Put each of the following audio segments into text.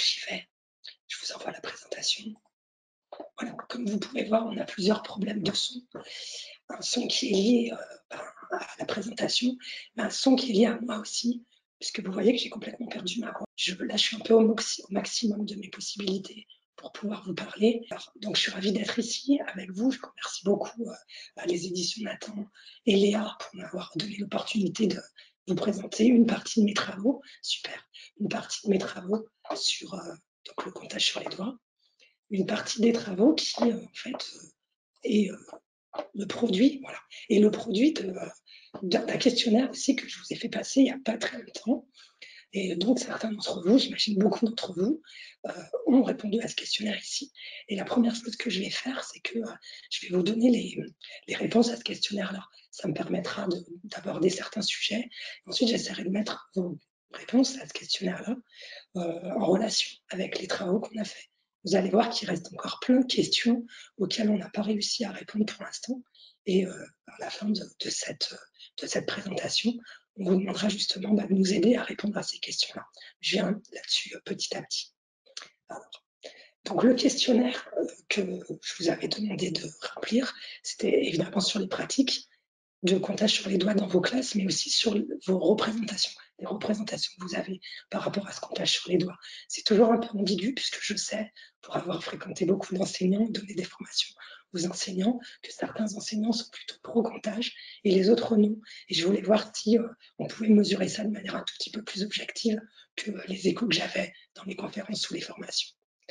j'y vais. Je vous envoie la présentation. Voilà, comme vous pouvez voir, on a plusieurs problèmes de son. Un son qui est lié à la présentation, mais un son qui est lié à moi aussi, puisque vous voyez que j'ai complètement perdu ma voix. Là, je suis un peu au maximum de mes possibilités pour pouvoir vous parler. Alors, donc, je suis ravie d'être ici avec vous. Je remercie beaucoup les éditions Nathan et Léa pour m'avoir donné l'opportunité de vous présenter une partie de mes travaux. Super. Une partie de mes travaux sur donc le comptage sur les doigts. Une partie des travaux qui, en fait, est le produit, voilà, et le produit d'un questionnaire aussi que je vous ai fait passer il n'y a pas très longtemps. Et donc, certains d'entre vous, j'imagine beaucoup d'entre vous, ont répondu à ce questionnaire ici. Et la première chose que je vais faire, c'est que je vais vous donner les réponses à ce questionnaire-là. Ça me permettra d'aborder certains sujets. Ensuite, j'essaierai de mettre vos réponses à ce questionnaire-là en relation avec les travaux qu'on a faits. Vous allez voir qu'il reste encore plein de questions auxquelles on n'a pas réussi à répondre pour l'instant. Et à la fin de cette présentation, on vous demandera justement de nous aider à répondre à ces questions-là. Je viens là-dessus petit à petit. Alors, donc le questionnaire que je vous avais demandé de remplir, c'était évidemment sur les pratiques de comptage sur les doigts dans vos classes, mais aussi sur vos représentations, les représentations que vous avez par rapport à ce comptage sur les doigts. C'est toujours un peu ambigu, puisque je sais, pour avoir fréquenté beaucoup d'enseignants, donné des formations aux enseignants, que certains enseignants sont plutôt pro-comptage et les autres non. Et je voulais voir si on pouvait mesurer ça de manière un tout petit peu plus objective que les échos que j'avais dans les conférences ou les formations.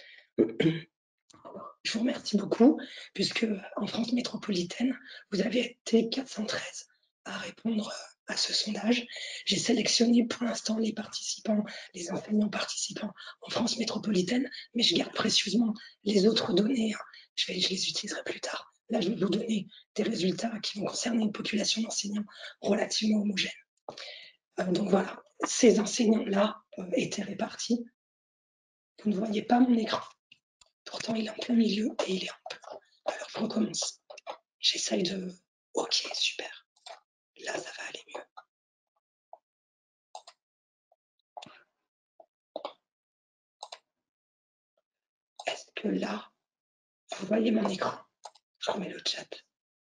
Je vous remercie beaucoup, puisque en France métropolitaine, vous avez été 413 à répondre à ce sondage. J'ai sélectionné pour l'instant les participants, les enseignants participants en France métropolitaine, mais je garde précieusement les autres données. Je les utiliserai plus tard. Là, je vais vous donner des résultats qui vont concerner une population d'enseignants relativement homogène. Donc voilà, ces enseignants-là étaient répartis. Vous ne voyez pas mon écran. Pourtant, il est en plein milieu et il est un peu. Alors, je recommence. J'essaye de... Ok, super. Là, ça va aller mieux. Est-ce que là, vous voyez mon écran? Je remets le chat.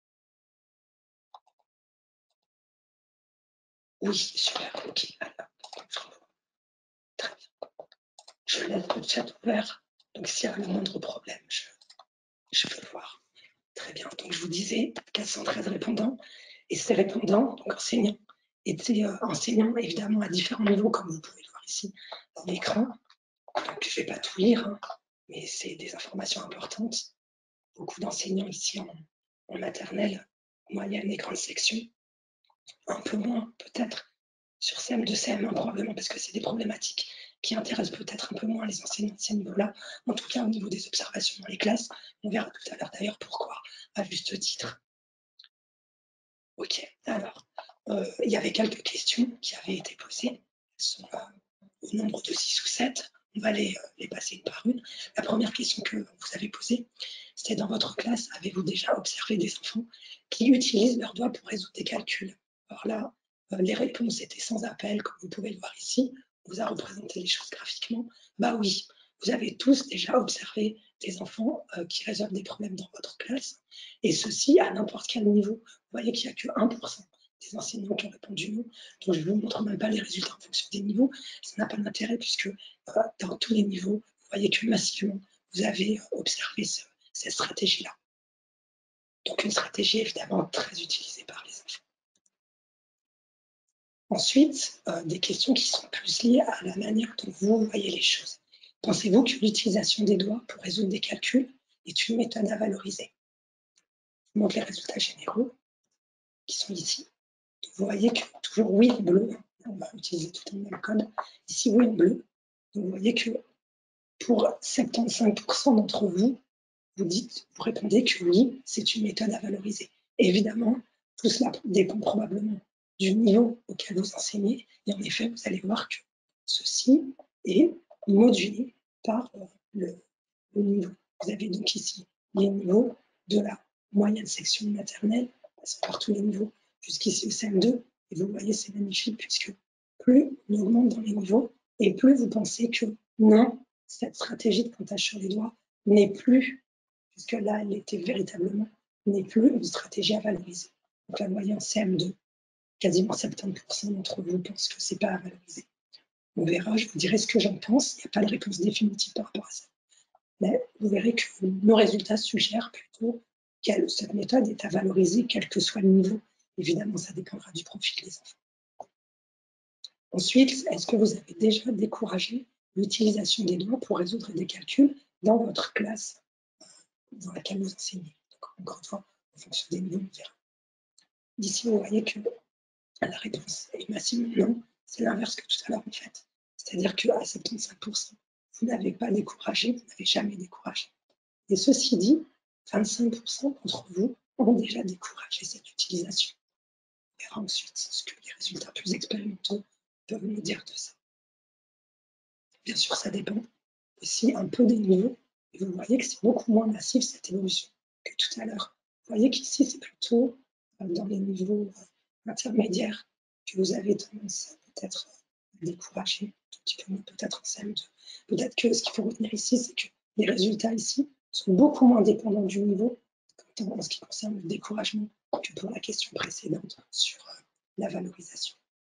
Oui, super. Ok, alors, très bien. Je laisse le chat ouvert. Donc, s'il y a le moindre problème, je peux le voir. Très bien. Donc, je vous disais 413 répondants. Et ces répondants, donc enseignants, étaient enseignants évidemment à différents niveaux, comme vous pouvez le voir ici dans l'écran. Donc, je ne vais pas tout lire, hein, mais c'est des informations importantes. Beaucoup d'enseignants ici en maternelle, moyenne et grande section. Un peu moins, peut-être, sur CM2, CM1, probablement, parce que c'est des problématiques qui intéressent peut-être un peu moins les enseignants de ces niveaux-là. En tout cas, au niveau des observations dans les classes, on verra tout à l'heure d'ailleurs pourquoi, à juste titre. Ok, alors, il y avait quelques questions qui avaient été posées. Elles sont au nombre de 6 ou 7. On va les passer une par une. La première question que vous avez posée, c'était dans votre classe, avez-vous déjà observé des enfants qui utilisent leurs doigts pour résoudre des calculs? Alors là, les réponses étaient sans appel, comme vous pouvez le voir ici. On vous a représenté les choses graphiquement. Bah oui, vous avez tous déjà observé des enfants qui résolvent des problèmes dans votre classe, et ceci à n'importe quel niveau. Vous voyez qu'il n'y a que 1% des enseignants qui ont répondu non. Donc, je ne vous montre même pas les résultats en fonction des niveaux. Ça n'a pas d'intérêt puisque dans tous les niveaux, vous voyez que massivement, vous avez observé cette stratégie-là. Donc, une stratégie évidemment très utilisée par les enfants. Ensuite, des questions qui sont plus liées à la manière dont vous voyez les choses. Pensez-vous que l'utilisation des doigts pour résoudre des calculs est une méthode à valoriser? Je vous montre les résultats généraux qui sont ici. Vous voyez que toujours oui en bleu, on va utiliser tout le même code. Ici, oui en bleu. Donc, vous voyez que pour 75% d'entre vous, vous répondez que oui, c'est une méthode à valoriser. Et évidemment, tout cela dépend probablement du niveau auquel vous enseignez. Et en effet, vous allez voir que ceci est modulé par le niveau. Vous avez donc ici les niveaux de la moyenne section maternelle, passant par tous les niveaux jusqu'ici au CM2. Et vous voyez, c'est magnifique puisque plus on augmente dans les niveaux et plus vous pensez que non, cette stratégie de comptage sur les doigts n'est plus, puisque là, elle était véritablement, n'est plus une stratégie à valoriser. Donc là, vous voyez, en CM2, quasiment 70% d'entre vous pensent que ce n'est pas à valoriser. On verra, je vous dirai ce que j'en pense. Il n'y a pas de réponse définitive par rapport à ça. Mais vous verrez que nos résultats suggèrent plutôt que cette méthode est à valoriser, quel que soit le niveau. Évidemment, ça dépendra du profil des enfants. Ensuite, est-ce que vous avez déjà découragé l'utilisation des doigts pour résoudre des calculs dans votre classe dans laquelle vous enseignez? Donc, encore une fois, en fonction des niveaux, on verra. Ici, vous voyez que la réponse est massivement non. C'est l'inverse que tout à l'heure, en fait. C'est-à-dire qu'à 75%, vous n'avez pas découragé, vous n'avez jamais découragé. Et ceci dit, 25% d'entre vous ont déjà découragé cette utilisation. On verra ensuite ce que les résultats plus expérimentaux peuvent nous dire de ça. Bien sûr, ça dépend aussi un peu des niveaux. Et vous voyez que c'est beaucoup moins massif cette évolution que tout à l'heure. Vous voyez qu'ici, c'est plutôt dans les niveaux intermédiaires que vous avez tendance peut-être à décourager, un petit peu moins peut-être en CM2. Peut-être que ce qu'il faut retenir ici, c'est que les résultats ici sont beaucoup moins dépendants du niveau en ce qui concerne le découragement que pour la question précédente sur la valorisation.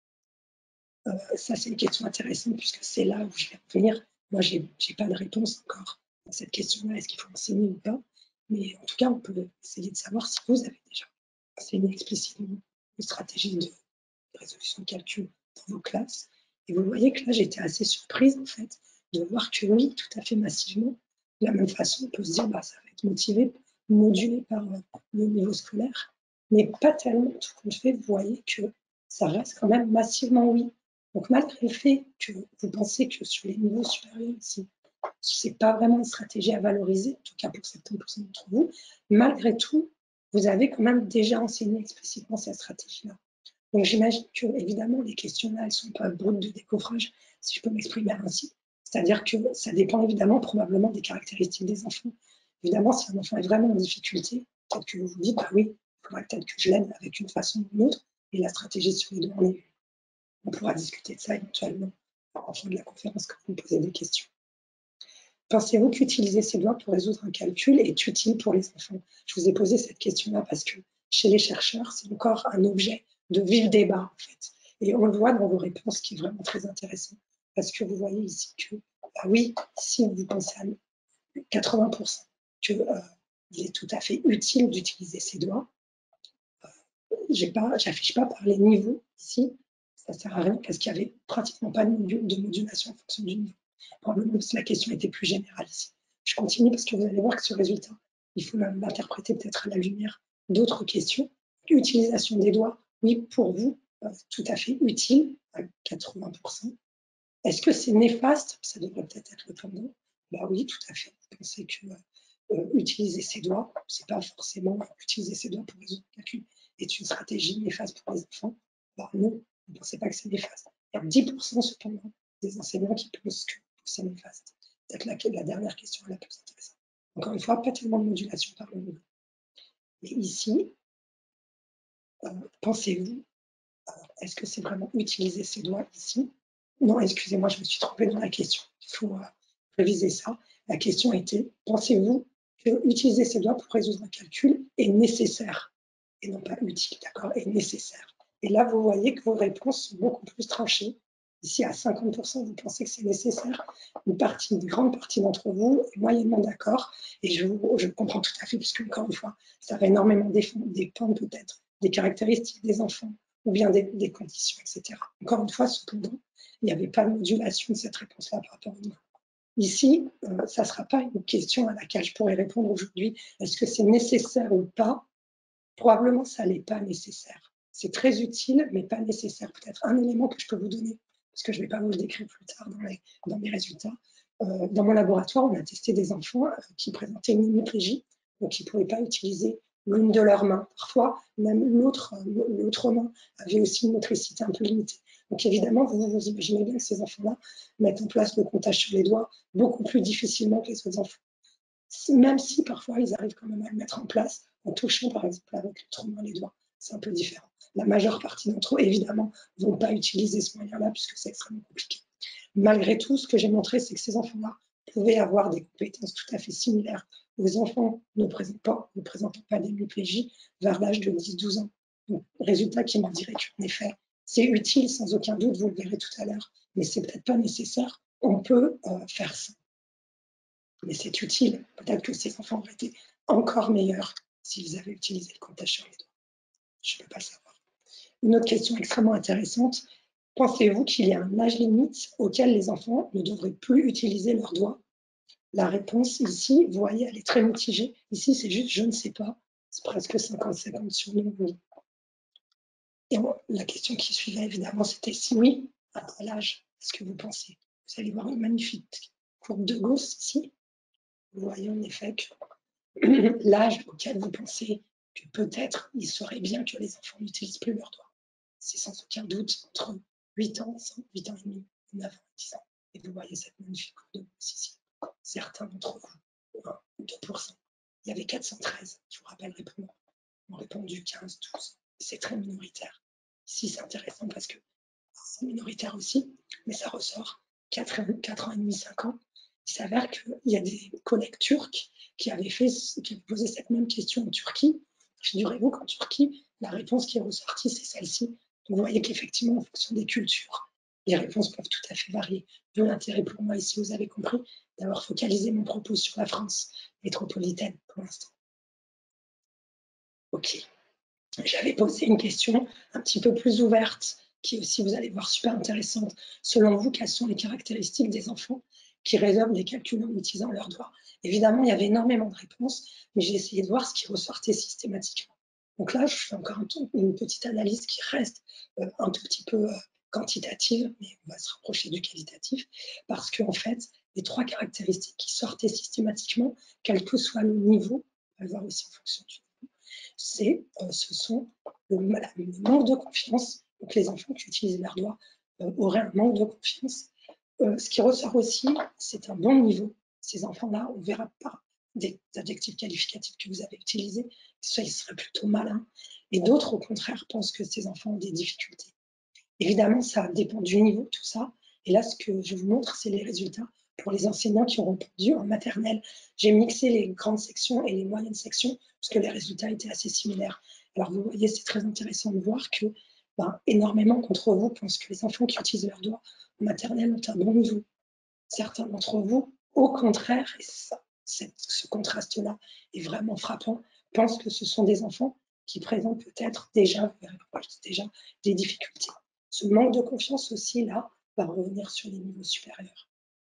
Ça, c'est une question intéressante puisque c'est là où je vais revenir. Moi, je n'ai pas de réponse encore à cette question-là, est-ce qu'il faut enseigner ou pas? Mais en tout cas, on peut essayer de savoir si vous avez déjà enseigné explicitement une stratégie de résolution de calcul dans vos classes. Et vous voyez que là, j'étais assez surprise, en fait, de voir que oui, tout à fait massivement, de la même façon, on peut se dire, bah, ça va être motivé, modulé par le niveau scolaire, mais pas tellement, tout compte fait, vous voyez que ça reste quand même massivement oui. Donc, malgré le fait que vous pensez que sur les niveaux supérieurs ici, ce n'est pas vraiment une stratégie à valoriser, en tout cas pour 70% d'entre vous, malgré tout, vous avez quand même déjà enseigné explicitement cette stratégie-là. Donc, j'imagine que, évidemment, les questions-là, elles ne sont pas brutes de décoffrage, si je peux m'exprimer ainsi. C'est-à-dire que ça dépend évidemment probablement des caractéristiques des enfants. Évidemment, si un enfant est vraiment en difficulté, peut-être que vous vous dites, bah oui, il faudrait peut-être que je l'aide avec une façon ou une autre, et la stratégie sur les deux en est une. On pourra discuter de ça éventuellement en fin de la conférence quand vous me posez des questions. Pensez-vous qu'utiliser ses doigts pour résoudre un calcul est utile pour les enfants? Je vous ai posé cette question-là parce que chez les chercheurs, c'est encore un objet de vif débat, en fait. Et on le voit dans vos réponses, qui est vraiment très intéressant. Parce que vous voyez ici que, bah oui, si vous pensez à 80% qu'il est tout à fait utile d'utiliser ses doigts, j'affiche pas par les niveaux ici, ça ne sert à rien parce qu'il n'y avait pratiquement pas de modulation en fonction du niveau. Probablement que la question était plus générale ici. Je continue parce que vous allez voir que ce résultat, il faut l'interpréter peut-être à la lumière d'autres questions. Utilisation des doigts, oui, pour vous, tout à fait utile à 80%. Est-ce que c'est néfaste? Ça devrait peut-être être le pendant. Bah oui, tout à fait. Vous pensez que utiliser ses doigts, c'est pas forcément utiliser ses doigts pour résoudre le calcul est une stratégie néfaste pour les enfants. Bah non, vous ne pensez pas que c'est néfaste. Il y a 10% cependant des enseignants qui pensent que c'est néfaste. Peut-être la dernière question est la plus intéressante. Encore une fois, pas tellement de modulation par le niveau. Mais ici, pensez-vous, est-ce que c'est vraiment utiliser ses doigts ici? Non, excusez-moi, je me suis trompée dans la question. Il faut réviser ça. La question était, pensez-vous que utiliser ses doigts pour résoudre un calcul est nécessaire et non pas utile, d'accord, est nécessaire. Et là, vous voyez que vos réponses sont beaucoup plus tranchées. Ici, à 50%, vous pensez que c'est nécessaire. Une grande partie d'entre vous est moyennement d'accord. Et je comprends tout à fait, puisque, encore une fois, ça va énormément dépendre peut-être des caractéristiques des enfants ou bien des conditions, etc. Encore une fois, cependant, il n'y avait pas de modulation de cette réponse-là par rapport au niveau. Ici, ça ne sera pas une question à laquelle je pourrais répondre aujourd'hui. Est-ce que c'est nécessaire ou pas? Probablement, ça n'est pas nécessaire. C'est très utile, mais pas nécessaire. Peut-être un élément que je peux vous donner, parce que je ne vais pas vous le décrire plus tard dans mes résultats. Dans mon laboratoire, on a testé des enfants qui présentaient une hémiplégie, donc qui ne pouvaient pas utiliser l'une de leurs mains. Parfois, même l'autre main avait aussi une motricité un peu limitée. Donc évidemment, vous imaginez bien que ces enfants-là mettent en place le comptage sur les doigts beaucoup plus difficilement que les autres enfants. Même si parfois ils arrivent quand même à le mettre en place en touchant par exemple avec l'autre main les doigts. C'est un peu différent. La majeure partie d'entre eux, évidemment, ne vont pas utiliser ce moyen-là puisque c'est extrêmement compliqué. Malgré tout, ce que j'ai montré, c'est que ces enfants-là pouvez avoir des compétences tout à fait similaires aux enfants ne présentant pas d'hémiplégie vers l'âge de 10-12 ans. Donc, résultat qui me dirait qu'en effet, c'est utile sans aucun doute, vous le verrez tout à l'heure, mais c'est peut-être pas nécessaire. On peut faire ça. Mais c'est utile. Peut-être que ces enfants auraient été encore meilleurs s'ils avaient utilisé le comptage sur les doigts. Je ne peux pas le savoir. Une autre question extrêmement intéressante. Pensez-vous qu'il y a un âge limite auquel les enfants ne devraient plus utiliser leurs doigts? La réponse ici, vous voyez, elle est très mitigée. Ici, c'est juste je ne sais pas. C'est presque 50-50 sur le oui. Et la question qui suivait, évidemment, c'était si oui, à quel âge est-ce que vous pensez? Vous allez voir une magnifique courbe de Gauss ici. Vous voyez en effet que l'âge auquel vous pensez que peut-être il serait bien que les enfants n'utilisent plus leurs doigts. C'est sans aucun doute entre 8 ans, 8 ans et demi, 9 ans, 10 ans. Et vous voyez cette magnifique courbe de Gauss ici. Certains d'entre vous, 1 ou 2%. Il y avait 413, je vous rappellerai pour moi, ont répondu 15, 12. C'est très minoritaire. Ici, c'est intéressant parce que c'est minoritaire aussi, mais ça ressort 4 ans et demi, 5 ans. Il s'avère qu'il y a des collègues turcs qui avaient posé cette même question en Turquie. Figurez-vous qu'en Turquie, la réponse qui est ressortie, c'est celle-ci. Donc vous voyez qu'effectivement, en fonction des cultures, les réponses peuvent tout à fait varier. D'où l'intérêt pour moi, ici, vous avez compris, d'avoir focalisé mon propos sur la France métropolitaine pour l'instant. Ok. J'avais posé une question un petit peu plus ouverte, qui aussi, vous allez voir, super intéressante. Selon vous, quelles sont les caractéristiques des enfants qui résolvent les calculs en utilisant leurs doigts? Évidemment, il y avait énormément de réponses, mais j'ai essayé de voir ce qui ressortait systématiquement. Donc là, je fais encore une petite analyse qui reste un tout petit peu quantitative, mais on va se rapprocher du qualitatif, parce qu'en fait, les 3 caractéristiques qui sortaient systématiquement, quel que soit le niveau, on va le voir aussi en fonction du ce sont le manque de confiance. Donc les enfants qui utilisent leurs doigts auraient un manque de confiance. Ce qui ressort aussi, c'est un bon niveau. Ces enfants-là, on verra par des adjectifs qualificatifs que vous avez utilisés, soit ils seraient plutôt malins, et d'autres, au contraire, pensent que ces enfants ont des difficultés. Évidemment, ça dépend du niveau, tout ça. Et là, ce que je vous montre, c'est les résultats pour les enseignants qui ont répondu en maternelle. J'ai mixé les grandes sections et les moyennes sections parce que les résultats étaient assez similaires. Alors, vous voyez, c'est très intéressant de voir que énormément d'entre vous pensent que les enfants qui utilisent leurs doigts en maternelle ont un bon niveau. Certains d'entre vous, au contraire, et ce contraste-là est vraiment frappant, pensent que ce sont des enfants qui présentent peut-être déjà des difficultés. Ce manque de confiance aussi, là, va revenir sur les niveaux supérieurs.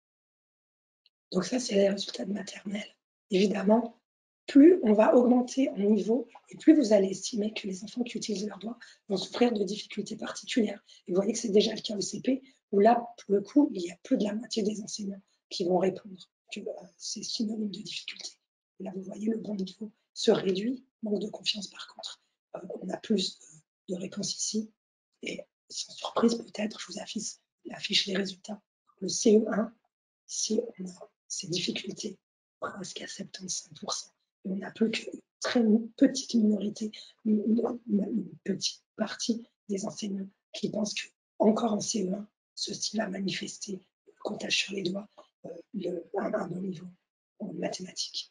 Donc ça, c'est les résultats de maternelle. Évidemment, plus on va augmenter en niveau, et plus vous allez estimer que les enfants qui utilisent leurs doigts vont souffrir de difficultés particulières. Et vous voyez que c'est déjà le cas au CP, où là, pour le coup, il y a plus de la moitié des enseignants qui vont répondre que c'est synonyme de difficulté. Et là, vous voyez, le bon niveau se réduit, manque de confiance par contre. On a plus de réponses ici, et sans surprise peut-être, je vous affiche les résultats. Le CE1, ici, on a ces difficultés presque à 75%. Et on n'a plus qu'une très petite minorité, une petite partie des enseignants qui pensent qu'encore en CE1, ceci va manifester le comptage sur les doigts, un bon niveau en mathématiques.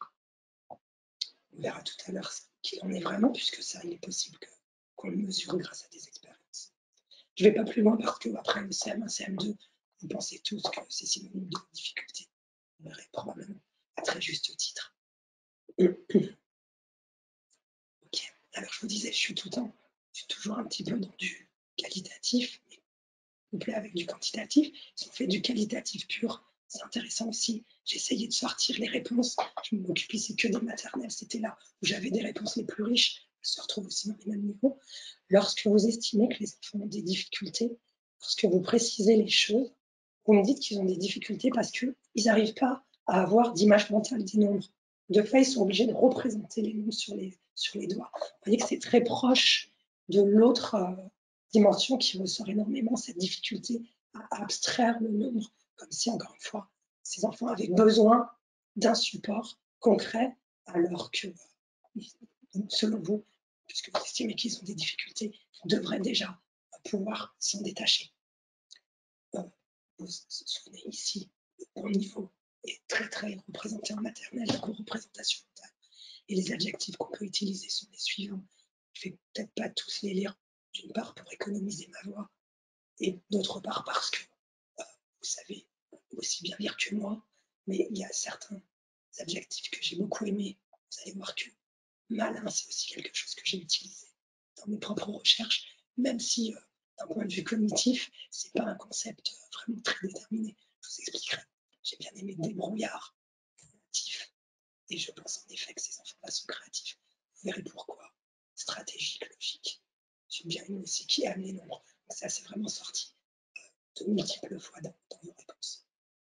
On verra tout à l'heure qu'il en est vraiment, puisque ça, il est possible qu'on le mesure grâce à des expériences. Je ne vais pas plus loin parce qu'après le CM1, CM2, vous pensez tous que c'est synonyme de difficulté. Vous verrez probablement à très juste titre. Ok, alors je vous disais, je suis toujours un petit peu dans du qualitatif, mais couplé avec du quantitatif. Si on fait du qualitatif pur, c'est intéressant aussi. J'ai essayé de sortir les réponses. Je m'occupe ici que des maternelles. C'était là où j'avais des réponses les plus riches. Elles se retrouvent aussi dans les mêmes niveaux. Lorsque vous estimez que les enfants ont des difficultés, lorsque vous précisez les choses, vous me dites qu'ils ont des difficultés parce qu'ils n'arrivent pas à avoir d'image mentale des nombres. De fait, ils sont obligés de représenter les nombres sur les doigts. Vous voyez que c'est très proche de l'autre dimension qui ressort énormément, cette difficulté à abstraire le nombre, comme si, encore une fois, ces enfants avaient besoin d'un support concret, alors que, selon vous, puisque vous estimez qu'ils ont des difficultés, ils devraient déjà pouvoir s'en détacher. Vous vous souvenez ici, le bon niveau est très, très représenté en maternelle, la co-représentation mentale. Et les adjectifs qu'on peut utiliser sont les suivants. Je ne vais peut-être pas tous les lire, d'une part pour économiser ma voix, et d'autre part parce que vous savez aussi bien lire que moi, mais il y a certains adjectifs que j'ai beaucoup aimés. Vous allez voir que malin, c'est aussi quelque chose que j'ai utilisé dans mes propres recherches, même si d'un point de vue cognitif, c'est pas un concept vraiment très déterminé. Je vous expliquerai. J'ai bien aimé débrouillard, créatif, et je pense en effet que ces enfants-là sont créatifs. Vous verrez pourquoi. Stratégique, logique. J'ai bien aimé aussi qui aime les nombres. Donc ça, c'est vraiment sorti de multiples fois dans vos réponses.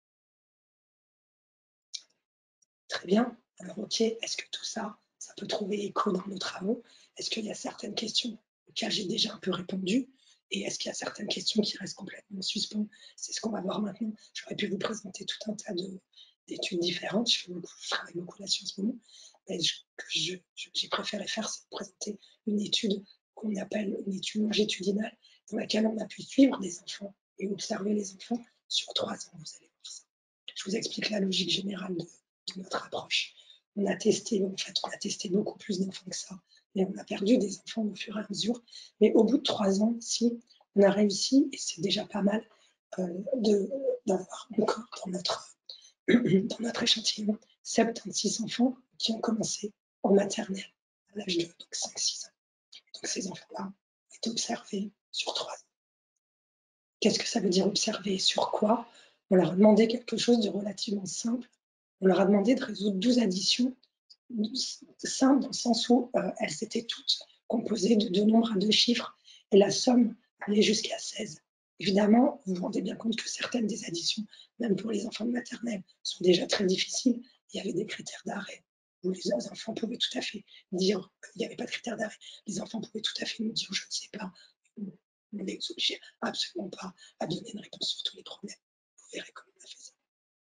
Très bien. Alors, ok, est-ce que tout ça, ça peut trouver écho dans nos travaux? Est-ce qu'il y a certaines questions auxquelles j'ai déjà un peu répondu? Et est-ce qu'il y a certaines questions qui restent complètement suspens? C'est ce qu'on va voir maintenant. J'aurais pu vous présenter tout un tas d'études différentes. Je travaille beaucoup là-dessus en ce moment. Mais ce que j'ai préféré faire, c'est présenter une étude qu'on appelle une étude longitudinale, dans laquelle on a pu suivre des enfants et observer les enfants sur 3 ans. Vous allez voir ça. Je vous explique la logique générale de notre approche. On a testé beaucoup plus d'enfants que ça, mais on a perdu des enfants au fur et à mesure. Mais au bout de 3 ans, si, on a réussi, et c'est déjà pas mal, d'avoir encore dans notre échantillon 76 enfants qui ont commencé en maternelle à l'âge de 5-6 ans. Donc ces enfants-là ont été observés sur 3 ans. Qu'est-ce que ça veut dire observer? Sur quoi? On leur a demandé quelque chose de relativement simple. On leur a demandé de résoudre 12 additions simples dans le sens où elles étaient toutes composées de 2 nombres à 2 chiffres et la somme allait jusqu'à 16. Évidemment, vous vous rendez bien compte que certaines des additions, même pour les enfants de maternelle, sont déjà très difficiles. Il y avait des critères d'arrêt où les enfants pouvaient tout à fait dire qu'il n'y avait pas de critères d'arrêt. Les enfants pouvaient tout à fait nous dire je ne sais pas. On les obligeait absolument pas à donner une réponse sur tous les problèmes. Vous verrez comment on a fait ça.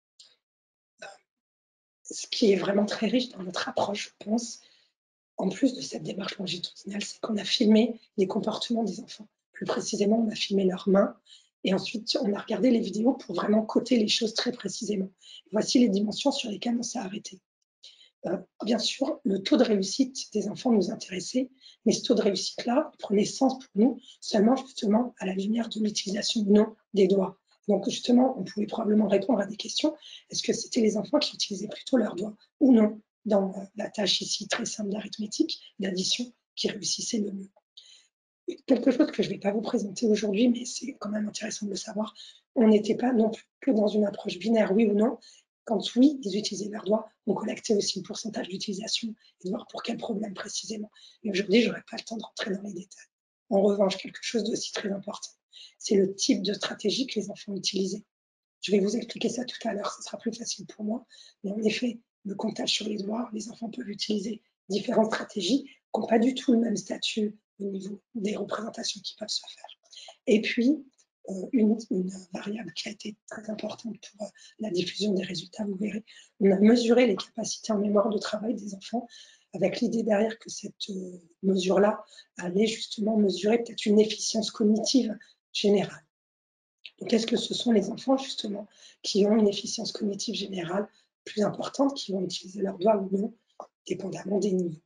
Ce qui est vraiment très riche dans notre approche, je pense, en plus de cette démarche longitudinale, c'est qu'on a filmé les comportements des enfants. Plus précisément, on a filmé leurs mains et ensuite on a regardé les vidéos pour vraiment coter les choses très précisément. Voici les dimensions sur lesquelles on s'est arrêté. Bien sûr, le taux de réussite des enfants nous intéressait, mais ce taux de réussite-là prenait sens pour nous seulement justement à la lumière de l'utilisation ou non des doigts. Donc justement, on pouvait probablement répondre à des questions. Est-ce que c'était les enfants qui utilisaient plutôt leurs doigts ou non dans la tâche ici très simple d'arithmétique, d'addition, qui réussissait le mieux? Quelque chose que je ne vais pas vous présenter aujourd'hui, mais c'est quand même intéressant de le savoir. On n'était pas non plus que dans une approche binaire, oui ou non. Quand oui, ils utilisaient leurs doigts, on collectait aussi le pourcentage d'utilisation et de voir pour quel problème précisément. Et aujourd'hui, je n'aurai pas le temps de rentrer dans les détails. En revanche, quelque chose d'aussi très important, c'est le type de stratégie que les enfants utilisaient. Je vais vous expliquer ça tout à l'heure, ce sera plus facile pour moi. Mais en effet, le comptage sur les doigts, les enfants peuvent utiliser différentes stratégies qui n'ont pas du tout le même statut au niveau des représentations qui peuvent se faire. Et puis, une variable qui a été très importante pour la diffusion des résultats, vous verrez, on a mesuré les capacités en mémoire de travail des enfants avec l'idée derrière que cette mesure-là allait justement mesurer peut-être une efficience cognitive générale. Donc, est-ce que ce sont les enfants, justement, qui ont une efficience cognitive générale plus importante, qui vont utiliser leurs doigts ou non, dépendamment des niveaux?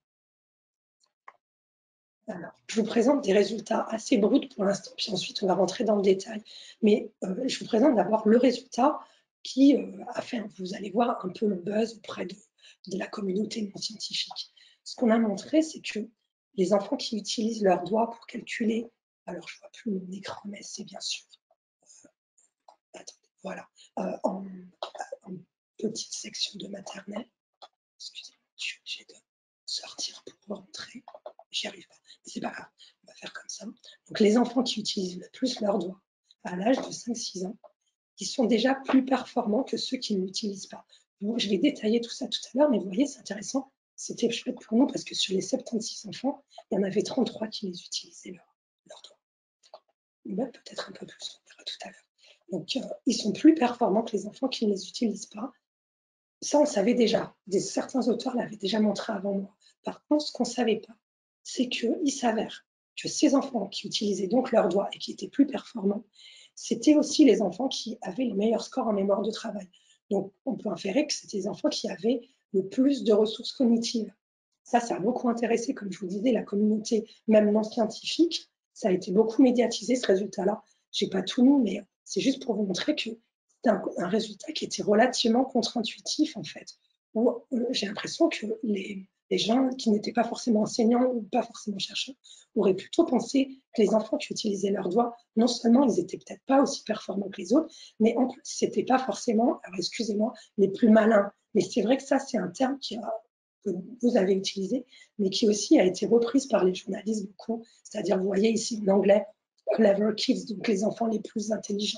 Alors, je vous présente des résultats assez bruts pour l'instant, puis ensuite on va rentrer dans le détail. Mais je vous présente d'abord le résultat qui a fait, vous allez voir, un peu le buzz auprès de la communauté non scientifique. Ce qu'on a montré, c'est que les enfants qui utilisent leurs doigts pour calculer, alors je ne vois plus mon écran, mais c'est bien sûr, attendez, voilà, en petite section de maternelle. Excusez-moi, je suis obligée de sortir pour rentrer. J'y arrive pas. Mais c'est pas grave, on va faire comme ça. Donc les enfants qui utilisent le plus leurs doigts à l'âge de 5-6 ans, ils sont déjà plus performants que ceux qui ne l'utilisent pas. Donc, je vais détailler tout ça tout à l'heure, mais vous voyez, c'est intéressant. C'était chouette pour nous parce que sur les 76 enfants, il y en avait 33 qui les utilisaient leurs doigts. Même peut-être un peu plus, on verra tout à l'heure. Donc, ils sont plus performants que les enfants qui ne les utilisent pas. Ça, on savait déjà. Certains auteurs l'avaient déjà montré avant moi. Par contre, ce qu'on ne savait pas, c'est qu'il s'avère que ces enfants qui utilisaient donc leurs doigts et qui étaient plus performants, c'était aussi les enfants qui avaient les meilleurs scores en mémoire de travail. Donc, on peut inférer que c'était les enfants qui avaient le plus de ressources cognitives. Ça a beaucoup intéressé, comme je vous disais, la communauté, même non scientifique. Ça a été beaucoup médiatisé, ce résultat-là. Je n'ai pas tout mis, mais c'est juste pour vous montrer que c'est un résultat qui était relativement contre-intuitif, en fait. J'ai l'impression que les gens qui n'étaient pas forcément enseignants ou pas forcément chercheurs auraient plutôt pensé que les enfants qui utilisaient leurs doigts, non seulement ils n'étaient peut-être pas aussi performants que les autres, mais en plus, ce n'étaient pas forcément, alors excusez-moi, les plus malins. Mais c'est vrai que ça, c'est un terme que vous avez utilisé, mais qui aussi a été reprise par les journalistes beaucoup. C'est-à-dire, vous voyez ici en anglais, clever kids, donc les enfants les plus intelligents.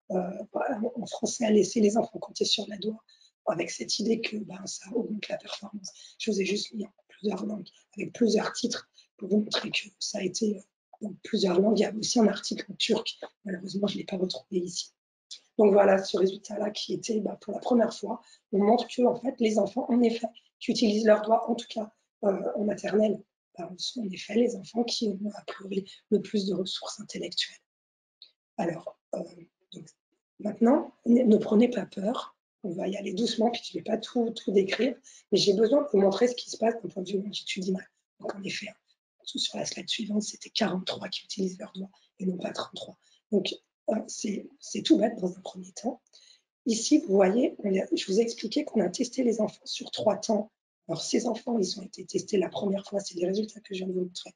En français, à laisser les enfants compter sur la doigt, avec cette idée que ça augmente la performance. Je vous ai juste mis en plusieurs langues, avec plusieurs titres, pour vous montrer que ça a été dans plusieurs langues. Il y a aussi un article en turc, malheureusement, je ne l'ai pas retrouvé ici. Donc voilà, ce résultat-là qui était pour la première fois, on montre que en fait, les enfants, en effet, qui utilisent leurs doigts, en tout cas en maternelle, sont en effet les enfants qui ont a priori le plus de ressources intellectuelles. Alors, donc, maintenant, ne prenez pas peur, on va y aller doucement, puis je ne vais pas tout décrire, mais j'ai besoin de vous montrer ce qui se passe d'un point de vue longitudinal. Donc en effet, sur la slide suivante, c'était 43 qui utilisent leurs doigts et non pas 33. Donc c'est tout bête dans un premier temps. Ici, vous voyez, je vous ai expliqué qu'on a testé les enfants sur 3 temps. Alors, ces enfants, ils ont été testés la première fois, c'est les résultats que je viens de vous montrer,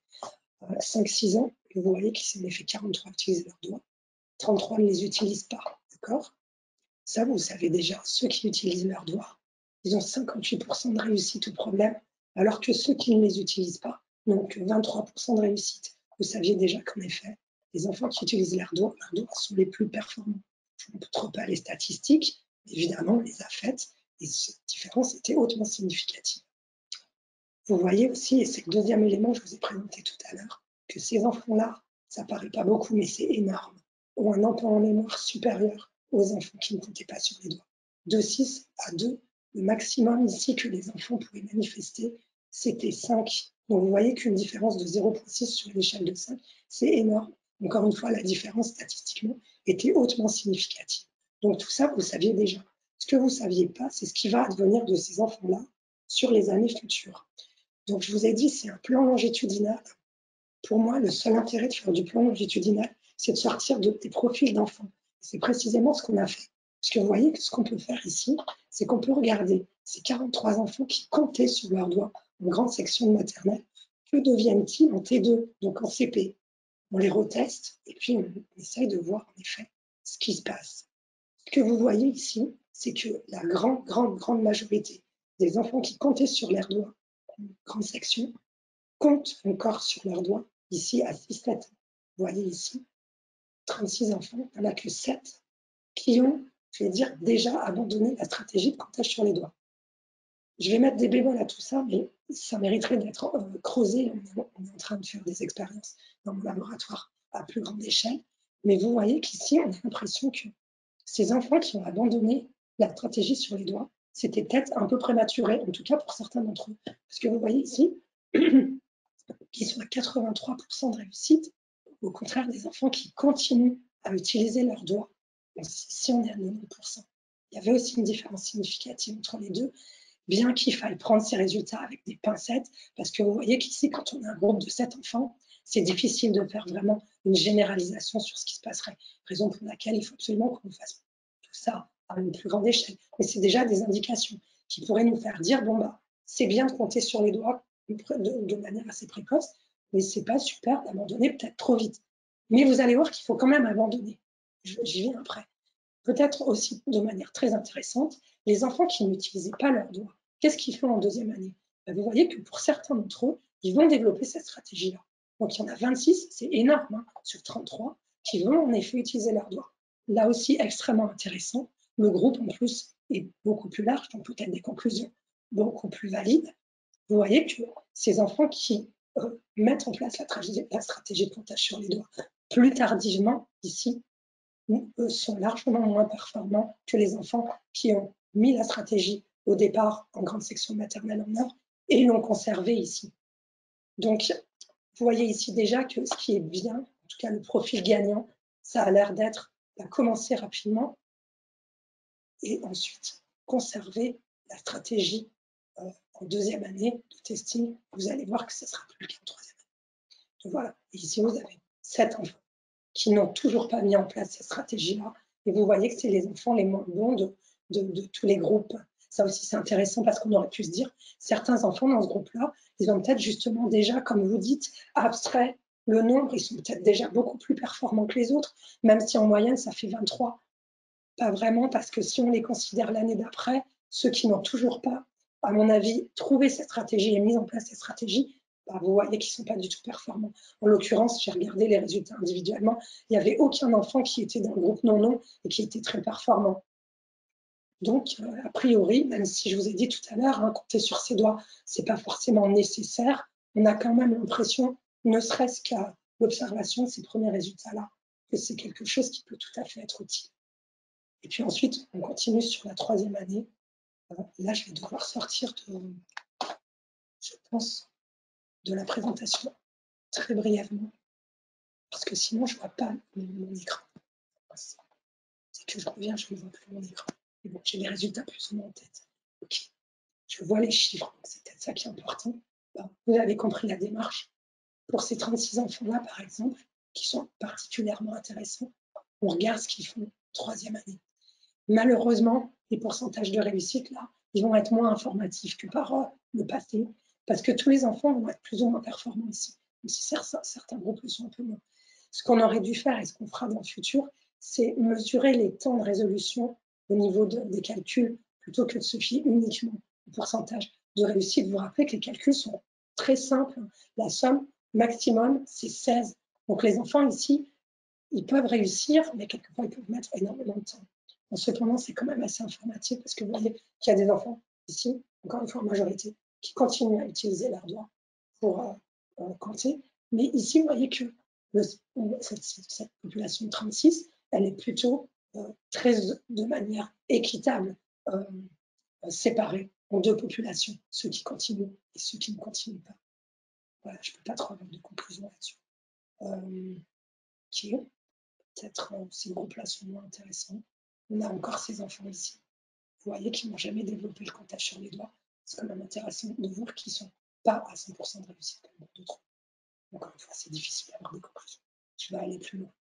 5-6 ans, et vous voyez qu'ils s'en ont fait 43 utiliser leurs doigts. 33 ne les utilisent pas, d'accord? Ça, vous savez déjà, ceux qui utilisent leurs doigts, ils ont 58% de réussite au problème, alors que ceux qui ne les utilisent pas n'ont que 23% de réussite. Vous saviez déjà qu'en effet, les enfants qui utilisent leurs doigts sont les plus performants. Je ne peux trop pas les statistiques, évidemment, on les a faites, et cette différence était hautement significative. Vous voyez aussi, et c'est le deuxième élément que je vous ai présenté tout à l'heure, que ces enfants-là, ça ne paraît pas beaucoup, mais c'est énorme, ont un emploi en mémoire supérieur aux enfants qui ne comptaient pas sur les doigts. De 6 à 2, le maximum ici que les enfants pouvaient manifester, c'était 5. Donc vous voyez qu'une différence de 0,6 sur l'échelle de 5, c'est énorme. Encore une fois, la différence statistiquement était hautement significative. Donc tout ça, vous le saviez déjà. Ce que vous ne saviez pas, c'est ce qui va advenir de ces enfants-là sur les années futures. Donc je vous ai dit, c'est un plan longitudinal. Pour moi, le seul intérêt de faire du plan longitudinal, c'est de sortir des profils d'enfants. C'est précisément ce qu'on a fait. Parce que vous voyez que ce qu'on peut faire ici, c'est qu'on peut regarder ces 43 enfants qui comptaient sur leurs doigts en grande section de maternelle. Que deviennent-ils en T2, donc en CP? On les reteste et puis on essaye de voir en effet ce qui se passe. Ce que vous voyez ici, c'est que la grande majorité des enfants qui comptaient sur leurs doigts en grande section comptent encore sur leurs doigts ici à 6-7 ans. Vous voyez ici, 36 enfants, il n'y en a que 7 qui ont, je vais dire, déjà abandonné la stratégie de comptage sur les doigts. Je vais mettre des bémols à tout ça, mais ça mériterait d'être creusé. On est en train de faire des expériences dans mon laboratoire à plus grande échelle. Mais vous voyez qu'ici, on a l'impression que ces enfants qui ont abandonné la stratégie sur les doigts, c'était peut-être un peu prématuré, en tout cas pour certains d'entre eux. Parce que vous voyez ici, qu'ils sont à 83% de réussite, au contraire des enfants qui continuent à utiliser leurs doigts. Si on est à 90%, il y avait aussi une différence significative entre les deux, bien qu'il faille prendre ces résultats avec des pincettes, parce que vous voyez qu'ici, quand on a un groupe de 7 enfants, c'est difficile de faire vraiment une généralisation sur ce qui se passerait, raison pour laquelle il faut absolument qu'on fasse tout ça à une plus grande échelle. Mais c'est déjà des indications qui pourraient nous faire dire, bon, c'est bien de compter sur les doigts de manière assez précoce, mais c'est pas super d'abandonner peut-être trop vite. Mais vous allez voir qu'il faut quand même abandonner. J'y viens après. Peut-être aussi de manière très intéressante, les enfants qui n'utilisaient pas leurs doigts, qu'est-ce qu'ils font en deuxième année? Vous voyez que pour certains d'entre eux, ils vont développer cette stratégie-là. Donc il y en a 26, c'est énorme, hein, sur 33, qui vont en effet utiliser leurs doigts. Là aussi, extrêmement intéressant. Le groupe, en plus, est beaucoup plus large, donc peut-être des conclusions beaucoup plus valides. Vous voyez que ces enfants qui mettent en place la stratégie de comptage sur les doigts plus tardivement, ici, sont largement moins performants que les enfants qui ont mis la stratégie au départ en grande section maternelle en œuvre et l'ont conservée ici. Donc, vous voyez ici déjà que ce qui est bien, en tout cas le profil gagnant, ça a l'air d'être commencer rapidement et ensuite conserver la stratégie en deuxième année de testing. Vous allez voir que ce ne sera plus le cas en troisième année. Donc voilà, et ici vous avez 7 enfants qui n'ont toujours pas mis en place cette stratégie-là. Et vous voyez que c'est les enfants les moins bons de tous les groupes. Ça aussi, c'est intéressant parce qu'on aurait pu se dire, certains enfants dans ce groupe-là, ils ont peut-être justement déjà, comme vous dites, abstrait le nombre, ils sont peut-être déjà beaucoup plus performants que les autres, même si en moyenne, ça fait 23. Pas vraiment, parce que si on les considère l'année d'après, ceux qui n'ont toujours pas, à mon avis, trouvé cette stratégie et mis en place cette stratégie, bah, vous voyez qu'ils ne sont pas du tout performants. En l'occurrence, j'ai regardé les résultats individuellement, il n'y avait aucun enfant qui était dans le groupe non et qui était très performant. Donc, a priori, même si je vous ai dit tout à l'heure, compter sur ses doigts, ce n'est pas forcément nécessaire, on a quand même l'impression, ne serait-ce qu'à l'observation de ces premiers résultats-là, que c'est quelque chose qui peut tout à fait être utile. Et puis ensuite, on continue sur la troisième année. Là, je vais devoir sortir je pense, de la présentation très brièvement, parce que sinon, je ne vois pas mon écran. C'est que je reviens, je ne vois plus mon écran. Mais bon, j'ai les résultats plus ou moins en tête. Ok, je vois les chiffres, c'est peut-être ça qui est important. Bon, vous avez compris la démarche. Pour ces 36 enfants-là, par exemple, qui sont particulièrement intéressants, on regarde ce qu'ils font troisième année. Malheureusement, les pourcentages de réussite, là, ils vont être moins informatifs que par le passé, parce que tous les enfants vont être plus ou moins performants ici, même si certains groupes le sont un peu moins. Ce qu'on aurait dû faire et ce qu'on fera dans le futur, c'est mesurer les temps de résolution au niveau des calculs, plutôt que de se fier uniquement au pourcentage de réussite. Vous vous rappelez que les calculs sont très simples. La somme maximum, c'est 16. Donc les enfants ici, ils peuvent réussir, mais quelquefois, ils peuvent mettre énormément de temps. Cependant, c'est quand même assez informatif parce que vous voyez qu'il y a des enfants ici, encore une fois en majorité, qui continuent à utiliser leurs doigts pour compter. Mais ici, vous voyez que cette population de 36, elle est plutôt très de manière équitable séparée en deux populations, ceux qui continuent et ceux qui ne continuent pas. Voilà, je ne peux pas trop avoir de conclusion là-dessus. Peut-être ces groupes-là sont moins intéressants. On a encore ces enfants ici. Vous voyez qu'ils n'ont jamais développé le comptage sur les doigts. C'est quand même intéressant de voir qu'ils ne sont pas à 100% de réussite comme d'autres. Encore une fois, c'est difficile d'avoir des conclusions. Je vais aller plus loin.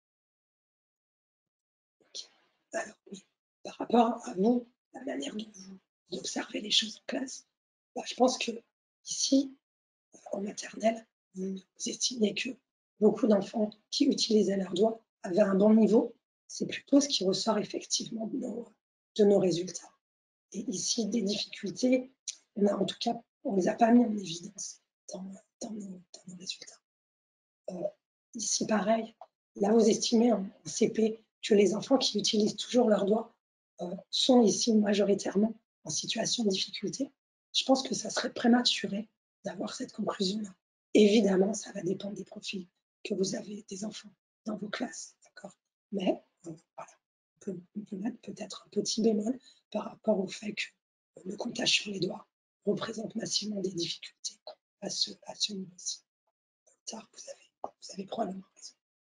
Okay. Alors, oui, par rapport à vous, la manière dont vous observez les choses en classe, bah, je pense que ici, en maternelle, vous estimez que beaucoup d'enfants qui utilisaient leurs doigts avaient un bon niveau. C'est plutôt ce qui ressort effectivement de nos résultats. Et ici, des difficultés, en tout cas, on ne les a pas mis en évidence dans nos résultats. Ici, pareil, là, vous estimez en CP que les enfants qui utilisent toujours leurs doigts sont ici majoritairement en situation de difficulté. Je pense que ça serait prématuré d'avoir cette conclusion-là. Évidemment, ça va dépendre des profils que vous avez des enfants dans vos classes, d'accord. Mais voilà, on peut mettre peut-être un petit bémol par rapport au fait que le comptage sur les doigts représente massivement des difficultés à ce niveau-ci. Plus tard, vous avez probablement raison.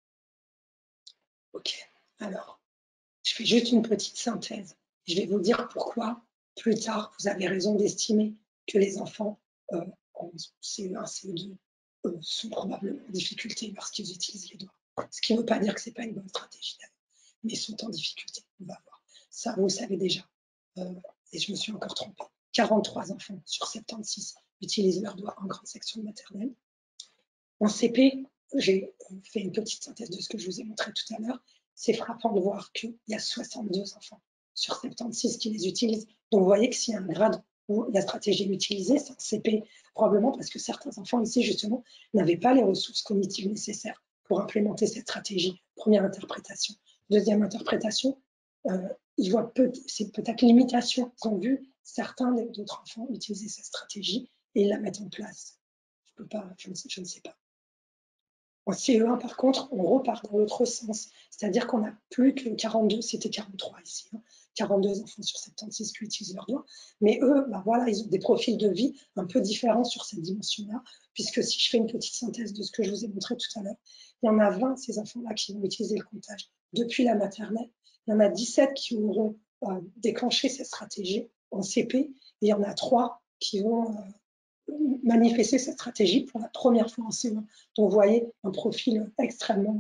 Ok, alors, je fais juste une petite synthèse. Je vais vous dire pourquoi, plus tard, vous avez raison d'estimer que les enfants en CE1, CE2 sont probablement en difficulté lorsqu'ils utilisent les doigts. Ce qui ne veut pas dire que ce n'est pas une bonne stratégie, mais ils sont en difficulté. On va voir. Ça, vous le savez déjà. Et je me suis encore trompée. 43 enfants sur 76 utilisent leurs doigts en grande section maternelle. En CP, j'ai fait une petite synthèse de ce que je vous ai montré tout à l'heure. C'est frappant de voir qu'il y a 62 enfants sur 76 qui les utilisent. Donc, vous voyez que s'il y a un grade où la stratégie est utilisée, c'est en CP, probablement parce que certains enfants ici, justement, n'avaient pas les ressources cognitives nécessaires pour implémenter cette stratégie. Première interprétation. Deuxième interprétation, ils voient c'est peut-être l'imitation. Ils ont vu certains d'autres enfants utiliser cette stratégie et ils la mettent en place. Je peux pas, je ne sais pas. En CE1, par contre, on repart dans l'autre sens. C'est-à-dire qu'on n'a plus que 42, c'était 43 ici, 42 enfants sur 76 qui utilisent leurs doigts. Mais eux, bah voilà, ils ont des profils de vie un peu différents sur cette dimension-là, puisque si je fais une petite synthèse de ce que je vous ai montré tout à l'heure, il y en a 20, ces enfants-là, qui vont utiliser le comptage depuis la maternelle. Il y en a 17 qui auront déclencher cette stratégie en CP, et il y en a 3 qui vont manifester cette stratégie pour la première fois en CE1. Donc, vous voyez un profil extrêmement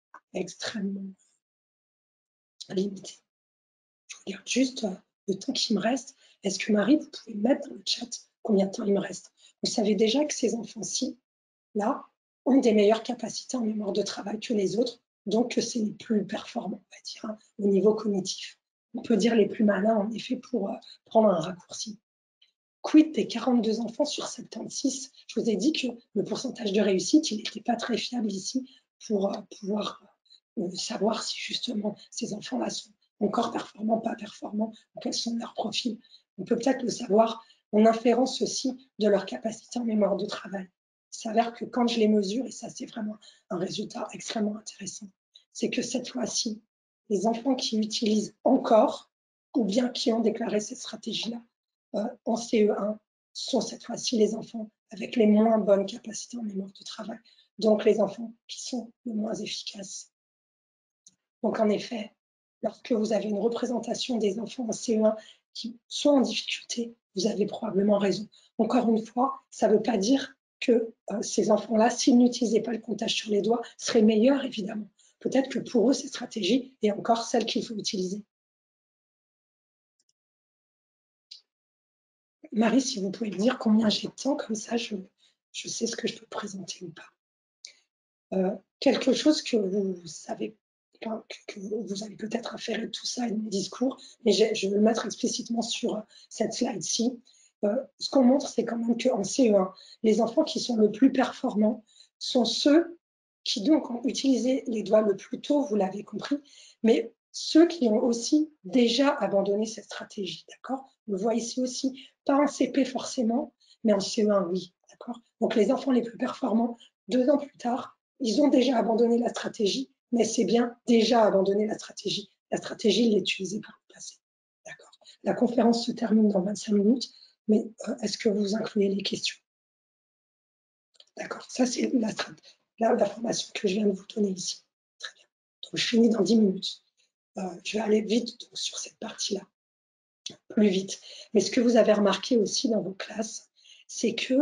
limité. Je regarde juste le temps qui me reste. Est-ce que Marie, vous pouvez mettre dans le chat combien de temps il me reste? Vous savez déjà que ces enfants-ci, là, ont des meilleures capacités en mémoire de travail que les autres, donc que c'est les plus performants, on va dire, hein, au niveau cognitif. On peut dire les plus malins, en effet, pour prendre un raccourci. Quid des 42 enfants sur 76? Je vous ai dit que le pourcentage de réussite, il n'était pas très fiable ici pour pouvoir savoir si justement ces enfants-là sont encore performants, pas performants, ou quels sont leurs profils. On peut peut-être le savoir en inférence aussi de leur capacité en mémoire de travail. Il s'avère que quand je les mesure, et ça c'est vraiment un résultat extrêmement intéressant, c'est que cette fois-ci, les enfants qui utilisent encore, ou bien qui ont déclaré cette stratégie-là, en CE1 sont cette fois-ci les enfants avec les moins bonnes capacités en mémoire de travail, donc les enfants qui sont les moins efficaces. Donc en effet, lorsque vous avez une représentation des enfants en CE1 qui sont en difficulté, vous avez probablement raison. Encore une fois, ça ne veut pas dire que ces enfants-là, s'ils n'utilisaient pas le comptage sur les doigts, seraient meilleurs, évidemment. Peut-être que pour eux, cette stratégie est encore celle qu'il faut utiliser. Marie, si vous pouvez me dire combien j'ai de temps, comme ça je sais ce que je peux présenter ou pas. Quelque chose que vous savez, que vous avez peut-être inféré de tout ça et de mon discours, mais je vais le mettre explicitement sur cette slide-ci. Ce qu'on montre, c'est quand même qu'en CE1, les enfants qui sont le plus performants sont ceux qui donc ont utilisé les doigts le plus tôt, vous l'avez compris, mais ceux qui ont aussi déjà abandonné cette stratégie, d'accord? On le voit ici aussi, pas en CP forcément, mais en CE1, oui, d'accord? Donc les enfants les plus performants, 2 ans plus tard, ils ont déjà abandonné la stratégie, mais c'est bien déjà abandonné la stratégie. La stratégie, il est utilisée par le passé, d'accord? La conférence se termine dans 25 minutes, mais est-ce que vous incluez les questions? D'accord, ça c'est la formation que je viens de vous donner ici. Très bien. Donc je finis dans 10 minutes. Je vais aller vite donc, sur cette partie-là, plus vite. Mais ce que vous avez remarqué aussi dans vos classes, c'est que